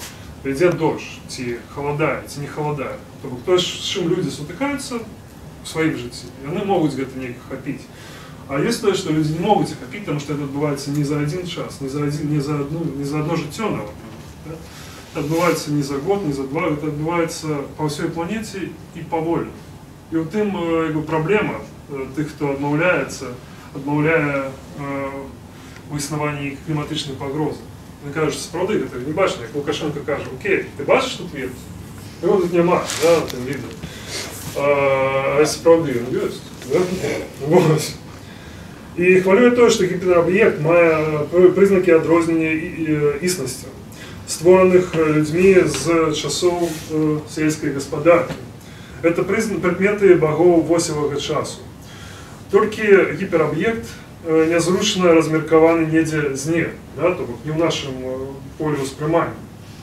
ідзе дождж, ці халадае, ці не халадае. То бок тое, з чым людзі сутыкаюцца у сваім жыцці, яны могуць гэта неяк ахапіць. А ёсць тое, што людзі не могуць ахапіць, таму што гэта адбываецца не за адзін час, не за адзін, не за адну, не за адно жыццё нават. Да? Это адбываецца не за год, не за два, гэта адбываецца па ўсёй планеце і павольна. І ў тым як бы, праблема тых, хто адмаўляецца, адмаўляе у існаванні кліматычнай пагрозы. Вони кажуть, справді, ти не бачиш, як Лукашенко каже, окей, ти бачиш тут вірус? Його тут нема, да, там відео. А справді, він є, да? Ось. І хвалює те, що гіпероб'єкт має признаки відрознення існості, створених людьми з часов сільської господарки. Це предмети богов восьмого часу. Тільки гіпероб'єкт незручно размеркаваны недзе зне, да, то бок не ў нашым поле ўспрымання.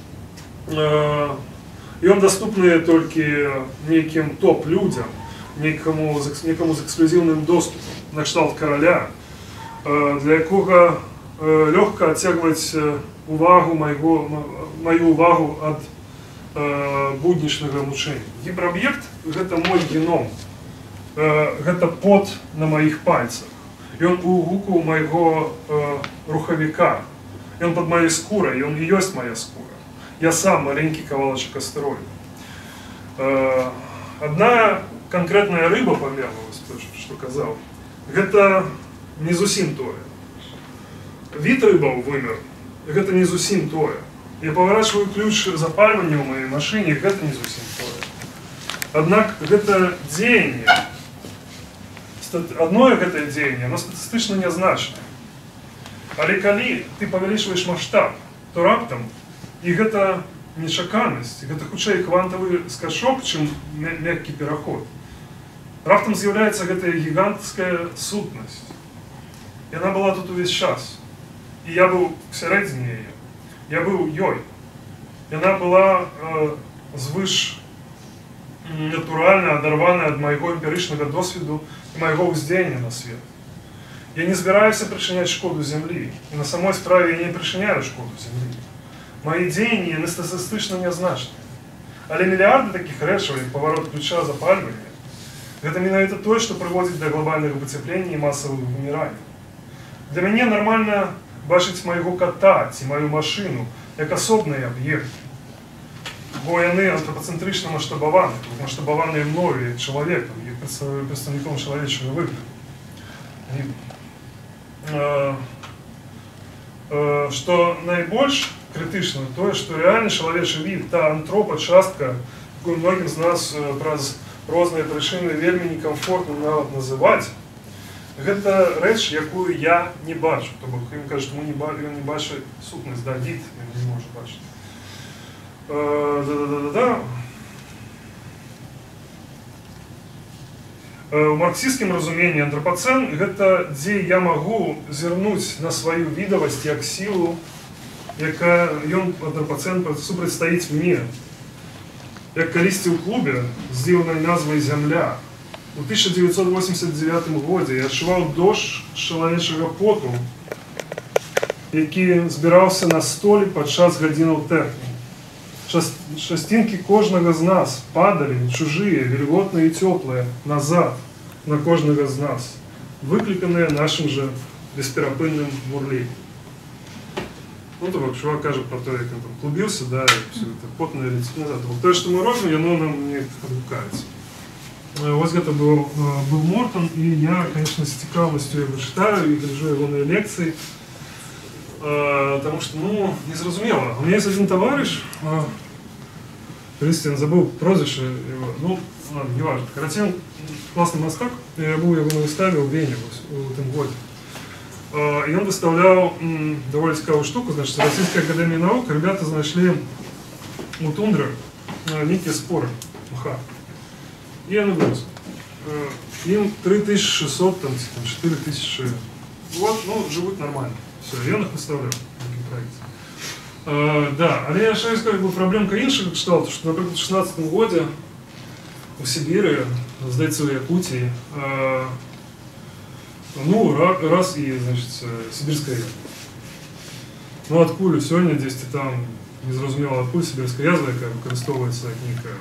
Ён даступны толькі нейкім топ-людзям, некаму з эксклюзіўным доступам, накшталт караля, для якога лёгка адцягваць увагу майго, маю увагу ад буднічнага мучэння. Гіпераб'ект – гэта мой геном, гэта пот на маіх пальцах. Ён у гуку майго э, рухавіка, ён пад маёй скурай, ён і ёсць моя скура. Я сам маленькі кавалачак астэроіда. Э, адна канкрэтная рыба памерла, што казаў, гэта не зусім тое. Від рыбаў вымер, гэта не зусім тое. Я паварачваю ключ запальвання ў маёй машыне, гэта не зусім тое. Аднак гэта дзеянне, одно гэтае дзеянне, оно статыстычна нязначнае. Але калі ты павялічваеш маштаб, то раптам, і гэта нечаканасць, гэта хутчэй квантавы скачок, чым мяккі пераход. Раптам з'яўляецца гэтая гіганцкая сутнасць. Яна была тут увесь час. І я быў всярэдзіне яе. Я быў ёй. Яна была э, звыш натуральна адарваная ад майго эмпірычнага досведу і майго ўздзеяння на свет. Я не збіраюся прычыняць шкоду зямлі, і на самой справе я не прычыняю шкоду зямлі. Мои дзеянні яны статыстычна нязначныя. Але мільярды такіх рэчаў, як паварот ключа запальвання, гэта менавіта тое, што прыводзіць да глобальнага выцяплення і масавага вымірання. Для мяне нармальна бачыць майго кота ці маю машыну як асобныя аб'екты, бо яны антропацэнтрычна маштабаваны, маштабаваныя мною як чалавекам, як прадстаўніком чалавечага выгляду. Што найбольш крытычна тое, што рэальны чалавечы від, та антропа-частка, якую многім з нас праз розныя прычыны вельмі некамфортна нават называць, гэта рэч, якую я не бачу. То бок ім кажуць, ён не бачыць сутнасць, да, від ён не можа бачыць. Да-да-да-да-да. У марксісцкім разуменні антропацэн гэта дзе я магу зірнуць на сваю відавасць як сілу, якая ён антропацэн супрацьстаіць мне. Як калісьці ў клубе з дзіўнай назвай «Зямля». У тысяча девятьсот восемьдесят девятым годзе я адчуваў дождж чалавечага поту, які збіраўся на столі падчас гадзінаў тэхнікі. Частинки кожнага з нас падали, чужие, вільготные и теплые, назад на кожнага з нас, выкликанные нашим же бесперапынным бурлением. Ну, то бок, чувак кажа про то, як він там клубился, да, и все это потное летит назад. Вот то, что мы робим, яно нам не адгукаецца. Ось гэта был, был Мортон, и я, конечно, с цікавостью его читаю и гляжу его на лекции. Потому что, ну, незразумело. У меня есть один товарищ, Кристиан, забыл прозвище его, ну, ладно, не важно. Короче, он классный мастак, я был его на выставе в Вене в этом году. И он выставлял довольно цікавую штуку, значит, Российская академия наук, ребята нашли у тундры некие споры мха. И они вырос. Им три тысячи шестьсот, там, четыре тысячи. Вот, ну, живут нормально. Все, я их выставляю. Uh, да, але я ще скажу, проблемка іншого кшталту, що, наприклад, у шістнадцятому годі у Сибірі, здається, у Якутії, uh, ну, раз і, значить, Сибірська река. Ну, откуда сьогодні десь там незразумела адкуль сібірская язва, яка выкарыстоўваецца як нейкая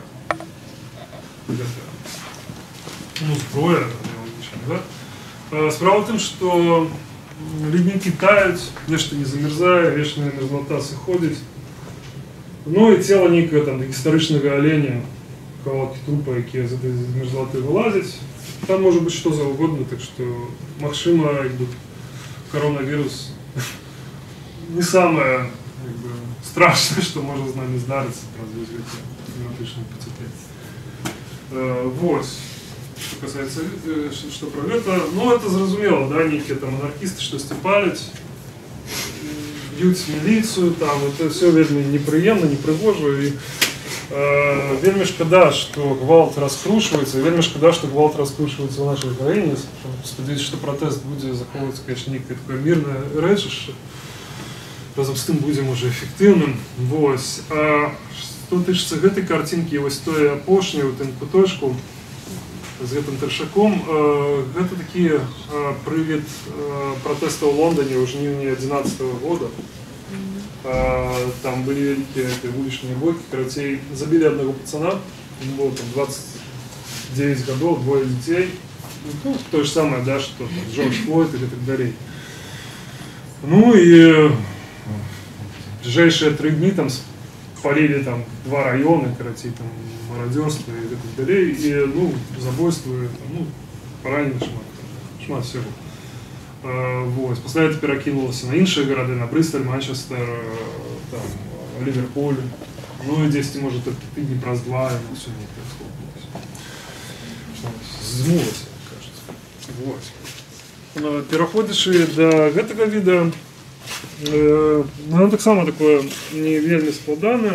ну, зброя, да? Справа в тым, што леднікі таюць, нешта не замерзае, вечная мерзлота сыходзіць. Ну і цела нейкага там гістарычнага аленя, кавалкі трупа, якія з этой мерзлоты вылазяць. Там можа быць што заўгодна, так што магчыма, як бы, коронавірус не самае як бы, страшнае, што можа з намі здарыцца праз гэты кліматычны пацяплення. Э, вось. Что касается, что про это, ну это зразумело, да, некие там анархисты штосьці паляць, б'юць міліцыю, там, это все вельмі непрыемна, непрыгожа, і э, вельмі шкада, что гвалт раскручивается, вельмі шкада, что гвалт раскручивается в нашей краіне, спадзяюся, что протест будзе захоўвацца, конечно, некое такое мирное рэчышча, разом з тым будзем уже эффективным. Вось. А што тычыцца гэтай картинки, вось тое апошняе у тым куточку, з гэтым таршаком, э, гэта такі э, прывід э, пратэста ў Лондоне ў жніўні адзінаццатага года. Э, там былі вялікія вулічныя бойкі, карацей, забілі аднаго пацана, ему было там двадцать девять гадоў, двое дзяцей. Ну, то же самое, да, что Джордж Флойд или так далее. Ну и ближайшие три дни там спалили там два района, короче, там мародерство и так далее, и, ну, забойство, ну, поранены шмат, шмат всего. А, вот. После этого перекинулось на іншие города, на Бристоль, Манчестер, там, Ливерпуль, ну и здесь, может, это дни праз два, и ну, все не происходит. Змулось, кажется. Вот. Пераходзячы до гэтага відэа, э, ну, так само такое не вельмі складанае.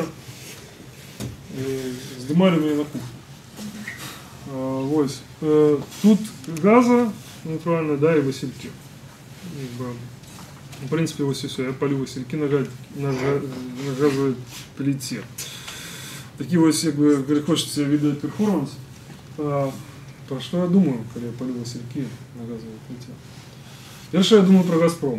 Здымалі мяне на кухню. А, вось. Э, тут газа, натуральна, да, і васількі. В принципе, вось і все. Я палю васількі на, на, на газовой плите. Такі вось, як бы, калі хочаце відэа перформанс. А, про что я думаю, когда я палю васильки на газовой плите? Першее, я думаю про «Газпром».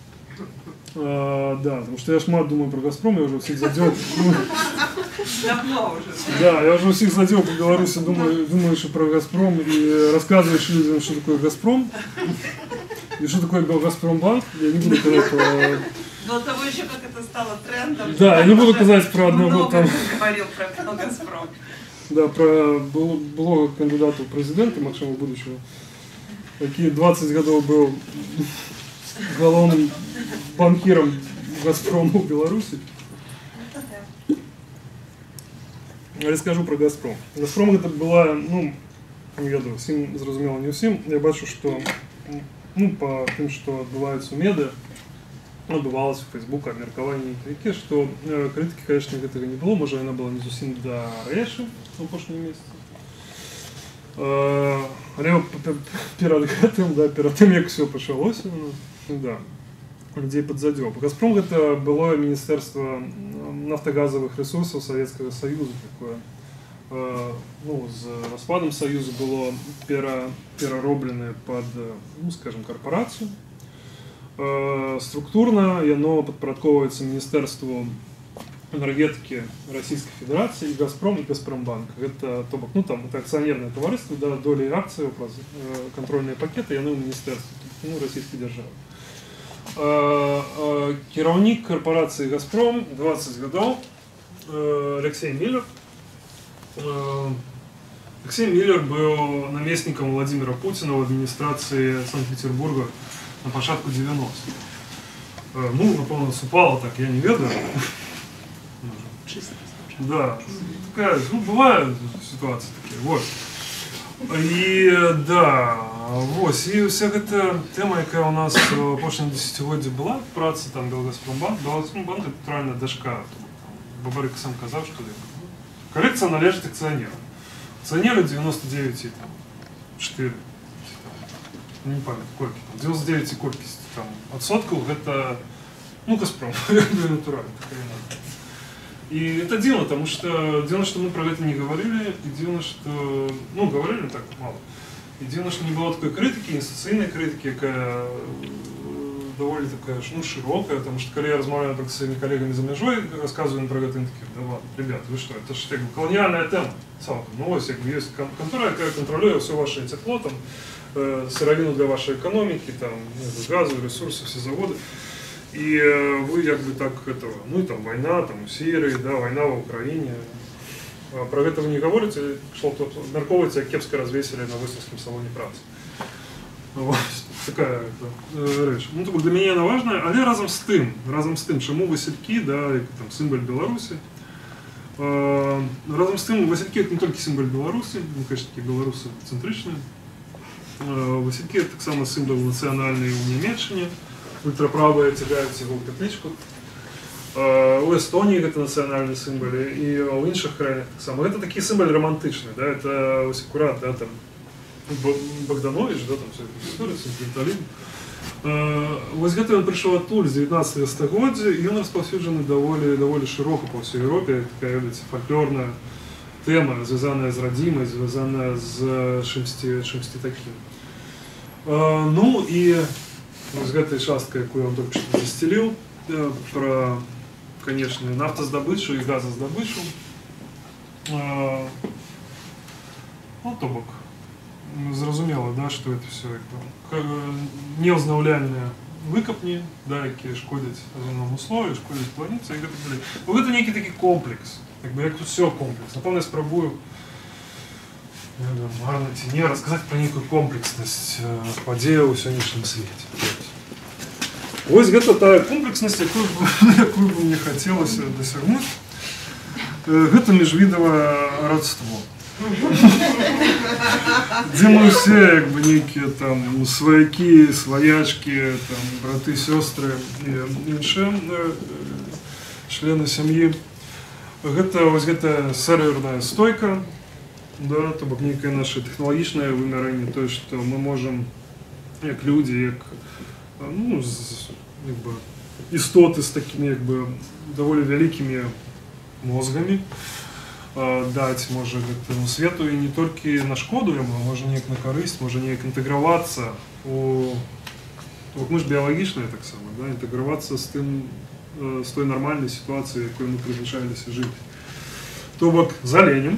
А, да, потому что я шмат думаю про «Газпром», я уже всех задел. Давно уже. Да, я уже всех задел по Беларуси, думаю, думаю, что про «Газпром», и рассказываешь людям, что такое «Газпром», и что такое «Газпромбанк». Я не буду сказать про... До того еще, как это стало трендом. Да, я не буду сказать про одного там... говорил про «Газпром». Да, про блога кандидата в президенты, Максима будущего, який двадцать годов был главным банкиром «Газпрома» в Беларуси. Я расскажу про «Газпром». «Газпром» это была, ну, не ведаю, всем зразумела не всем. Я бачу, что, ну, по тем, что отбывается у медиа, отбывалось в Facebook, меркаванне такі, што э, крытыкі, конечно, гэтага не было, можа, яна была не зусім да рэшы у апошнім месяцы. Э, але перад гэтым, да, перад тым, як все пачалося, ну, да, людзей падзадзёб. «Газпром» гэта было міністэрства нафтагазавых рэсурсаў Савецкага Саюза, такое. Э, ну, з распадам Саюза было пера, пераробленае пад, ну, скажем, карпорацыю. Структурно яно падпарадковваецца Міністэрству энергетики Российской Федерации, и «Газпром», и «Газпромбанк». Это, то бок, ну, там, это акционерное товариство, да, доли акций, контрольные пакеты, яны ў міністэрстве, ну, российской державы. Кіраўнік корпорации «Газпром» двадцать годов, Алексей Миллер. Алексей Миллер был наместником Владимира Путина в администрации Санкт-Петербурга на пачатку девяностых. Ну, напевно, супало так, я не ведаю. Да, такая, ну, бывают ситуации такие, вот. И, да, вот, и вся эта тема, якая у нас в апошнім десятигоддзі была, праца там Белгазпромбанк, Белгазпромбанк это натуральна дашка. Бабарык сам казаў, што коррекция належит акционерам. Акционеры девяносто девять и четыре. Не памятаю, колькі там, девяносто девять колькі там адсоткаў, гэта, ну, «Газпром», натурально. И это дивно, потому что дивно, что мы про это не говорили, и дивно, что, ну, говорили так мало. И дивно, что не было такой критики, институциональной критики, якая довольно такая, ну, широкая, потому что когда я разговариваю так с своими коллегами за межой, рассказываю про это, они такие: да ладно, ребят, вы что, это же как бы колониальная тема, цалком. Ну, ось, как бы, есть контора, которая контролирует все ваше тепло, там, э, сыровину для вашей экономики, там, газу, ресурсы, все заводы. И э, вы как бы так этого, ну и там война, там у Сирии, да, война в Украине. А про это вы не говорите, что мерковиці кепсько развесили на выставском салоне працы. Вот, такая э, річ. Ну, тобто для мене вона важна, але разом з тим, разом з тим, чому Васильки, да, як там символ Білорусі, э, разом з тим, Васильки – не тільки символ Білорусі, ну, конечно, такі білорусоцентричні. Э, Васильки – так само символ національної у Німеччині, ультраправые тягають його в петличку. У Естонії це національні символи, і у інших країнах так само. Це такі символи романтичні, да? Це ось акурат, да, там, Богданович, да, там все это історія, сентименталізм. Ось гэта він прийшов оттуль з девятнадцатого стагоддзя, і він розповсюджений доволі, доволі широко по всій Європі, така, видите, фольклорна тема, зв'язана з родимою, зв'язана з чимось, чимось таким. Ну і ось гэта частка, яку я вам тільки що застелив, про, конечно, нафтоздобычу и газоздобычу. Ну, то бок, зрозуміло, да, що це все неознавляльні викопні, да, які шкодять озонному слою, шкодять планеті і так далі. Ну, це некий такий комплекс, якби, як тут все комплекс. Напевно, я спробую в гарній тіні розказати про некую комплексність подій у сьогоднішньому світі. Ось гэта та комплексність, яку, яку б мені хотілося досягнути. Гэта міжвідове родство. Де ми всі, якби, некі там свояки, своячки, там, брати, сестри і інші члени сім'ї. Гэта ось гэта серверная стойка, да, то бок некое наше технологічне вимірення, то, що ми можемо, як люди, як, ну, якби, істоти з такими, якби, доволі великими мозгами, дати, може, этому свету і не тільки на шкоду, а може ніяк на користь, може ніяк інтегруватися у... От ми ж біологічні так само, да, інтегруватися з тим, з тою нормальною ситуацією, якою ми призвичайлися жити. Тобто з оленем,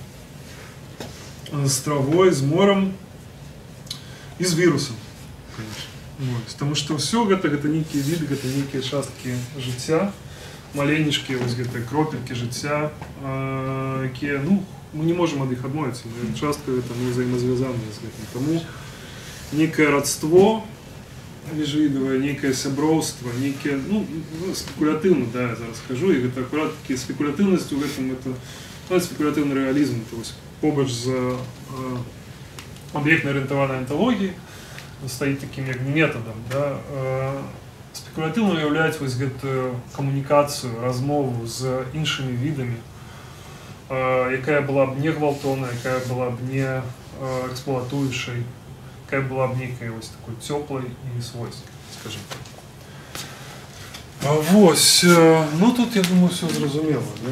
з травою, з морем і з вірусом, звісно. Вот. Потому что все это, это некие виды, это некие частки життя, маленечкі, ось гэта кропельки життя, э, які, ну, мы не можем от них отмовиться, часто это мы взаимозвязаны с этим. Тому некое родство міжвідове, некое сяброўство, некое, ну, спекулятивно, да, я зараз скажу, и это аккурат таки спекулятивность в этом, это, ну, спекулятивный реализм, то есть побач з э, об'єктно-орієнтованою антологією, стоїть таким як методом, да, е, спекулятивно уявляють ось гэту комунікацію, розмову з іншими видами, е, яка була б не гвалтовна, яка була б не е, експлуатуючою, яка була б некою ось такою теплою і свойственною, скажімо так. А ось, е, ну тут, я думаю, все зрозуміло. Да?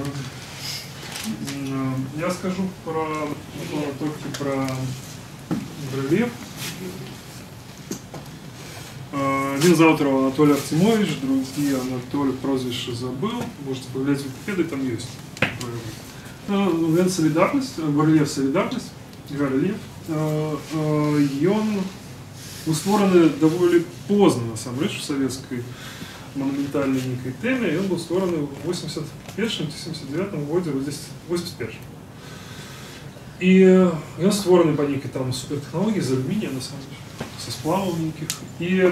Я скажу про, тільки про рельєф. Один з авторів Анатолій Артемович, другий Анатолій прозвище забыл, можете поглядеть в Википедии, там есть. Він солідарність, рельєф солідарність, рельєф. Він створений доволі поздно, насамрэч, в советской монументальной некой теме, и он был створений в восемьдесят первом — семьдесят девятом году, вот здесь восемьдесят первом. И он створений по некой там супертехнологии из алюминия, на самом деле, со сплавов неких. И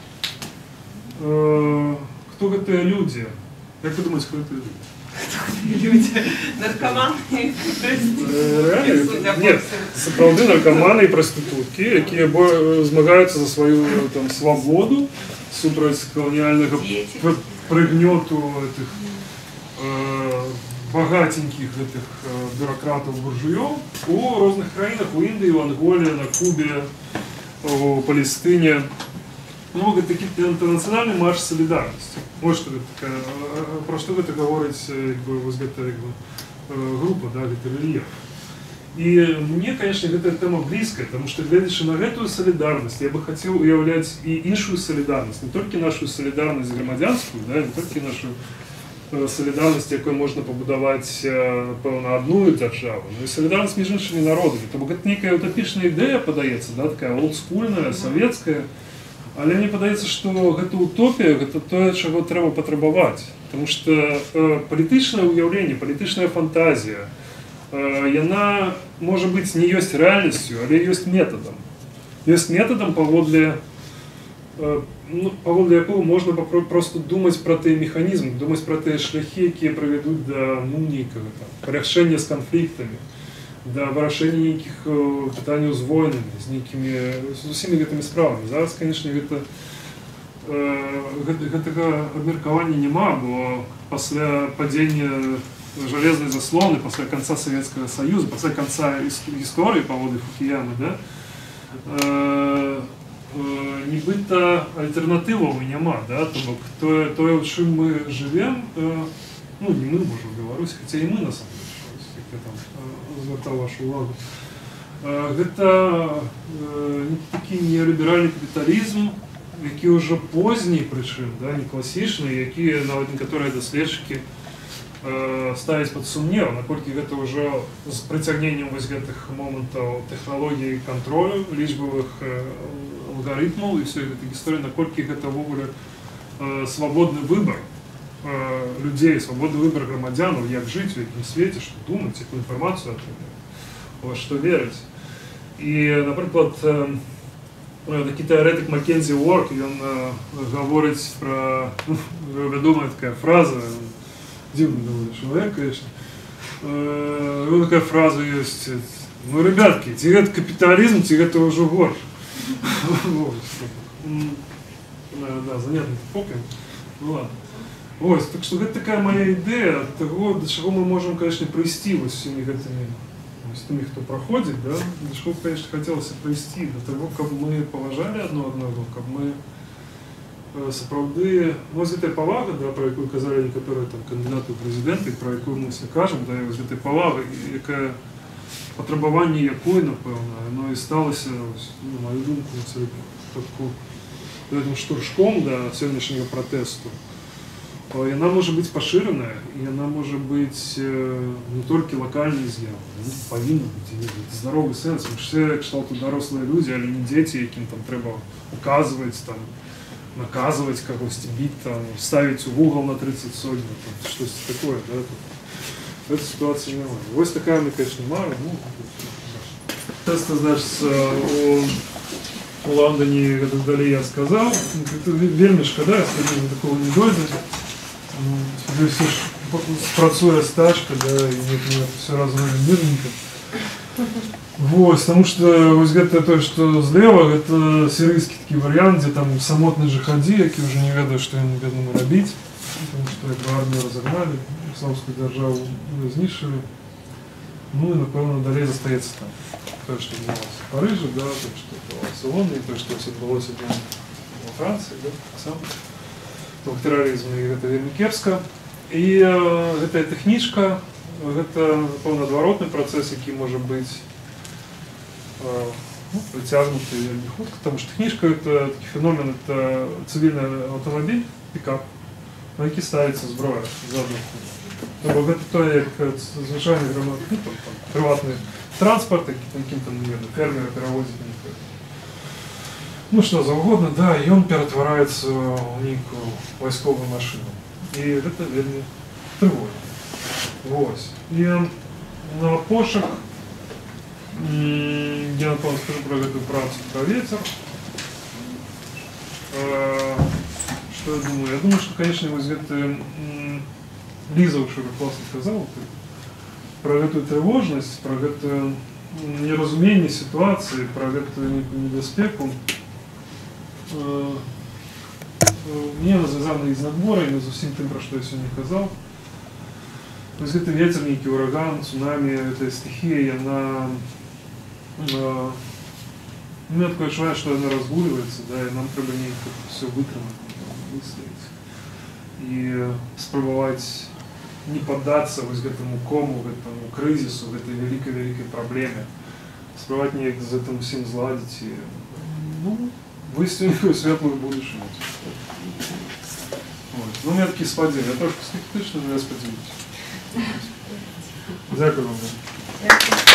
э, кто это люди? Как вы думаете, кто это люди? Люди, наркоманы и проститутки. Нет, справді наркомани і проститутки, які змагаються за свою там свободу, супроть колоніального пригнету этих э, богатеньких этих э, бюрократов-буржуев у разных краинах, у Индии, в Анголе, на Кубе, у Палестине. Ну, это такий інтернаціональний марш солідарності. Ось що це, про що це говорить, якби, ось ця, якби, група, да, це рельєф. И мне, конечно, эта тема близкая, потому что, глядя на эту солидарность, я бы хотел уявлять и иншую солидарность, не только нашу солидарность громадянскую, да, не только нашу солидарность, якою можна побудувати, певно, одну державу, но и солидарность між іншими народами. Тобто це некая утопічна ідея подається, да, така олдскульна, советська, але мені подається, що ця утопія – це те, чого треба потребувати. Тому що е, політичне уявлення, політична фантазія, е, вона, може бути, не є реальністю, але є методом. Є методом, поводле ну, паводле якого можна просто думати про той механізм, думати про ті шляхи, які приведуть до ну, ніякого полегшення з конфліктами, до вирішення ніяких питань з воїнами, з ніякими, з усіми цими справами. Зараз, звісно, такого обміркування нема, бо після падіння железної заслони, після кінця Совєтського Союзу, після кінця історії поводле Фукуями, да, нібито альтернативного нема, да? Тобто то, чим ми живемо, ну не ми, може, в Білорусі, хоча і ми, на самом деле, як я там звертав вашу увагу, це такий неоліберальний капіталізм, який вже поздній причин, да, не класичний, які навіть некоторі дослідчики ставить під сумнів, наскільки це вже з притягненням ось цих моментів технологій контролю, лічбових алгоритмов и все эта история, насколько это в ogóle э, свободный выбор э, людей, свободный выбор громадян, как жить, в якому свете, что думать, какую информацию отримати, во что верить. И, наприклад, э, такий теоретик Маккензі Уорк, він э, говорить про, ну, відома така фраза, дивный довольно человек, конечно, э, вот такая фраза есть, ну, ребятки, тебе капитализм, тебе это уже горше. Да, занятный попин. Ну ладно. Ось, так что это такая моя идея того, до чего мы можем, конечно, прийти вот всеми этими, с теми, кто проходит, да, до чего, конечно, хотелось прийти, до того, как мы поважали одно одного, как мы справді, ну, ось эта повага, да, про яку казали некоторі там кандидати в президенти, про яку ми всі кажемо, да, ось эта повага, яка потребування якої, напевно, воно і сталося, ось, ну, на мою думку, це таким штуршком до сьогоднішнього протесту. І вона може бути поширена, і вона може бути не тільки локальною з'явою, вона повинна бути здоровий сенс. Ми ж всі кшталту дорослі люди, а не діти, яким там треба указувати, там, наказувати когось, бити, там, ставити в угол на тридцать сотень, там, щось таке, да, в этой ситуации немає. Ось така ми, конечно, мали. Ну, часто, значит, у, у Лондоні і так далі я сказав. Вельми шкода, я сьогодні до такого не дойде. Тоді все ж працює стачка, да, і нет, все разом мирненько. Вот, потому что ось гэта то, что злева, это сирийский такий вариант, где там самотные жихаді, які вже не ведають, що їм бедному робити, потому что эту армию разогнали, исламскую державу знищили. Ну и, напевно, далі застається там. То, що відбувалося в Парижі, да, то, що відбувалося в Лондоні, то, що відбулося в Франції, да, сам. Тому терроризм, і це вельми кепсько. І е, ця технічка, це, напевно, зворотний процес, який може бути е, ну, притягнутий вельми хутко, тому що технічка – це такий феномен, це цивільний автомобіль, пікап, на який ставиться зброя задом. Тобто це то, як звичайний громад, ну, там, приватний транспорт, яким там, не знаю, фермери перевозять них. Ну, что завгодно, да, и он перетворяется в некую войсковую машину. И это вельми тривожно. Вот. И на пошук, я напевно скажу про эту працу, про ветер. Что я думаю? Я думаю, что, конечно, вот это Лиза уже классно сказала про эту тревожность, про это неразумение ситуации, про эту небезпеку. Мне зв'язано із надворами, з усім тим, про що я сьогодні казав. Ось це вітер, некий ураган, цунамі, ця стихія, вона... У мене таке відчуття, що вона розгулюється, да, і нам треба все витримати, вистояти. І спробувати не поддаться вось гэтаму кому, гэтаму крызісу, гэтай вялікай вялікай праблеме, спрабаваць неяк з гэтым усім зладзіць і ну, выйсці некую светлую будучыню. Ну, у меня такие спадзелі, я трошки скептычны, але я спадзяюся. Дякую вам.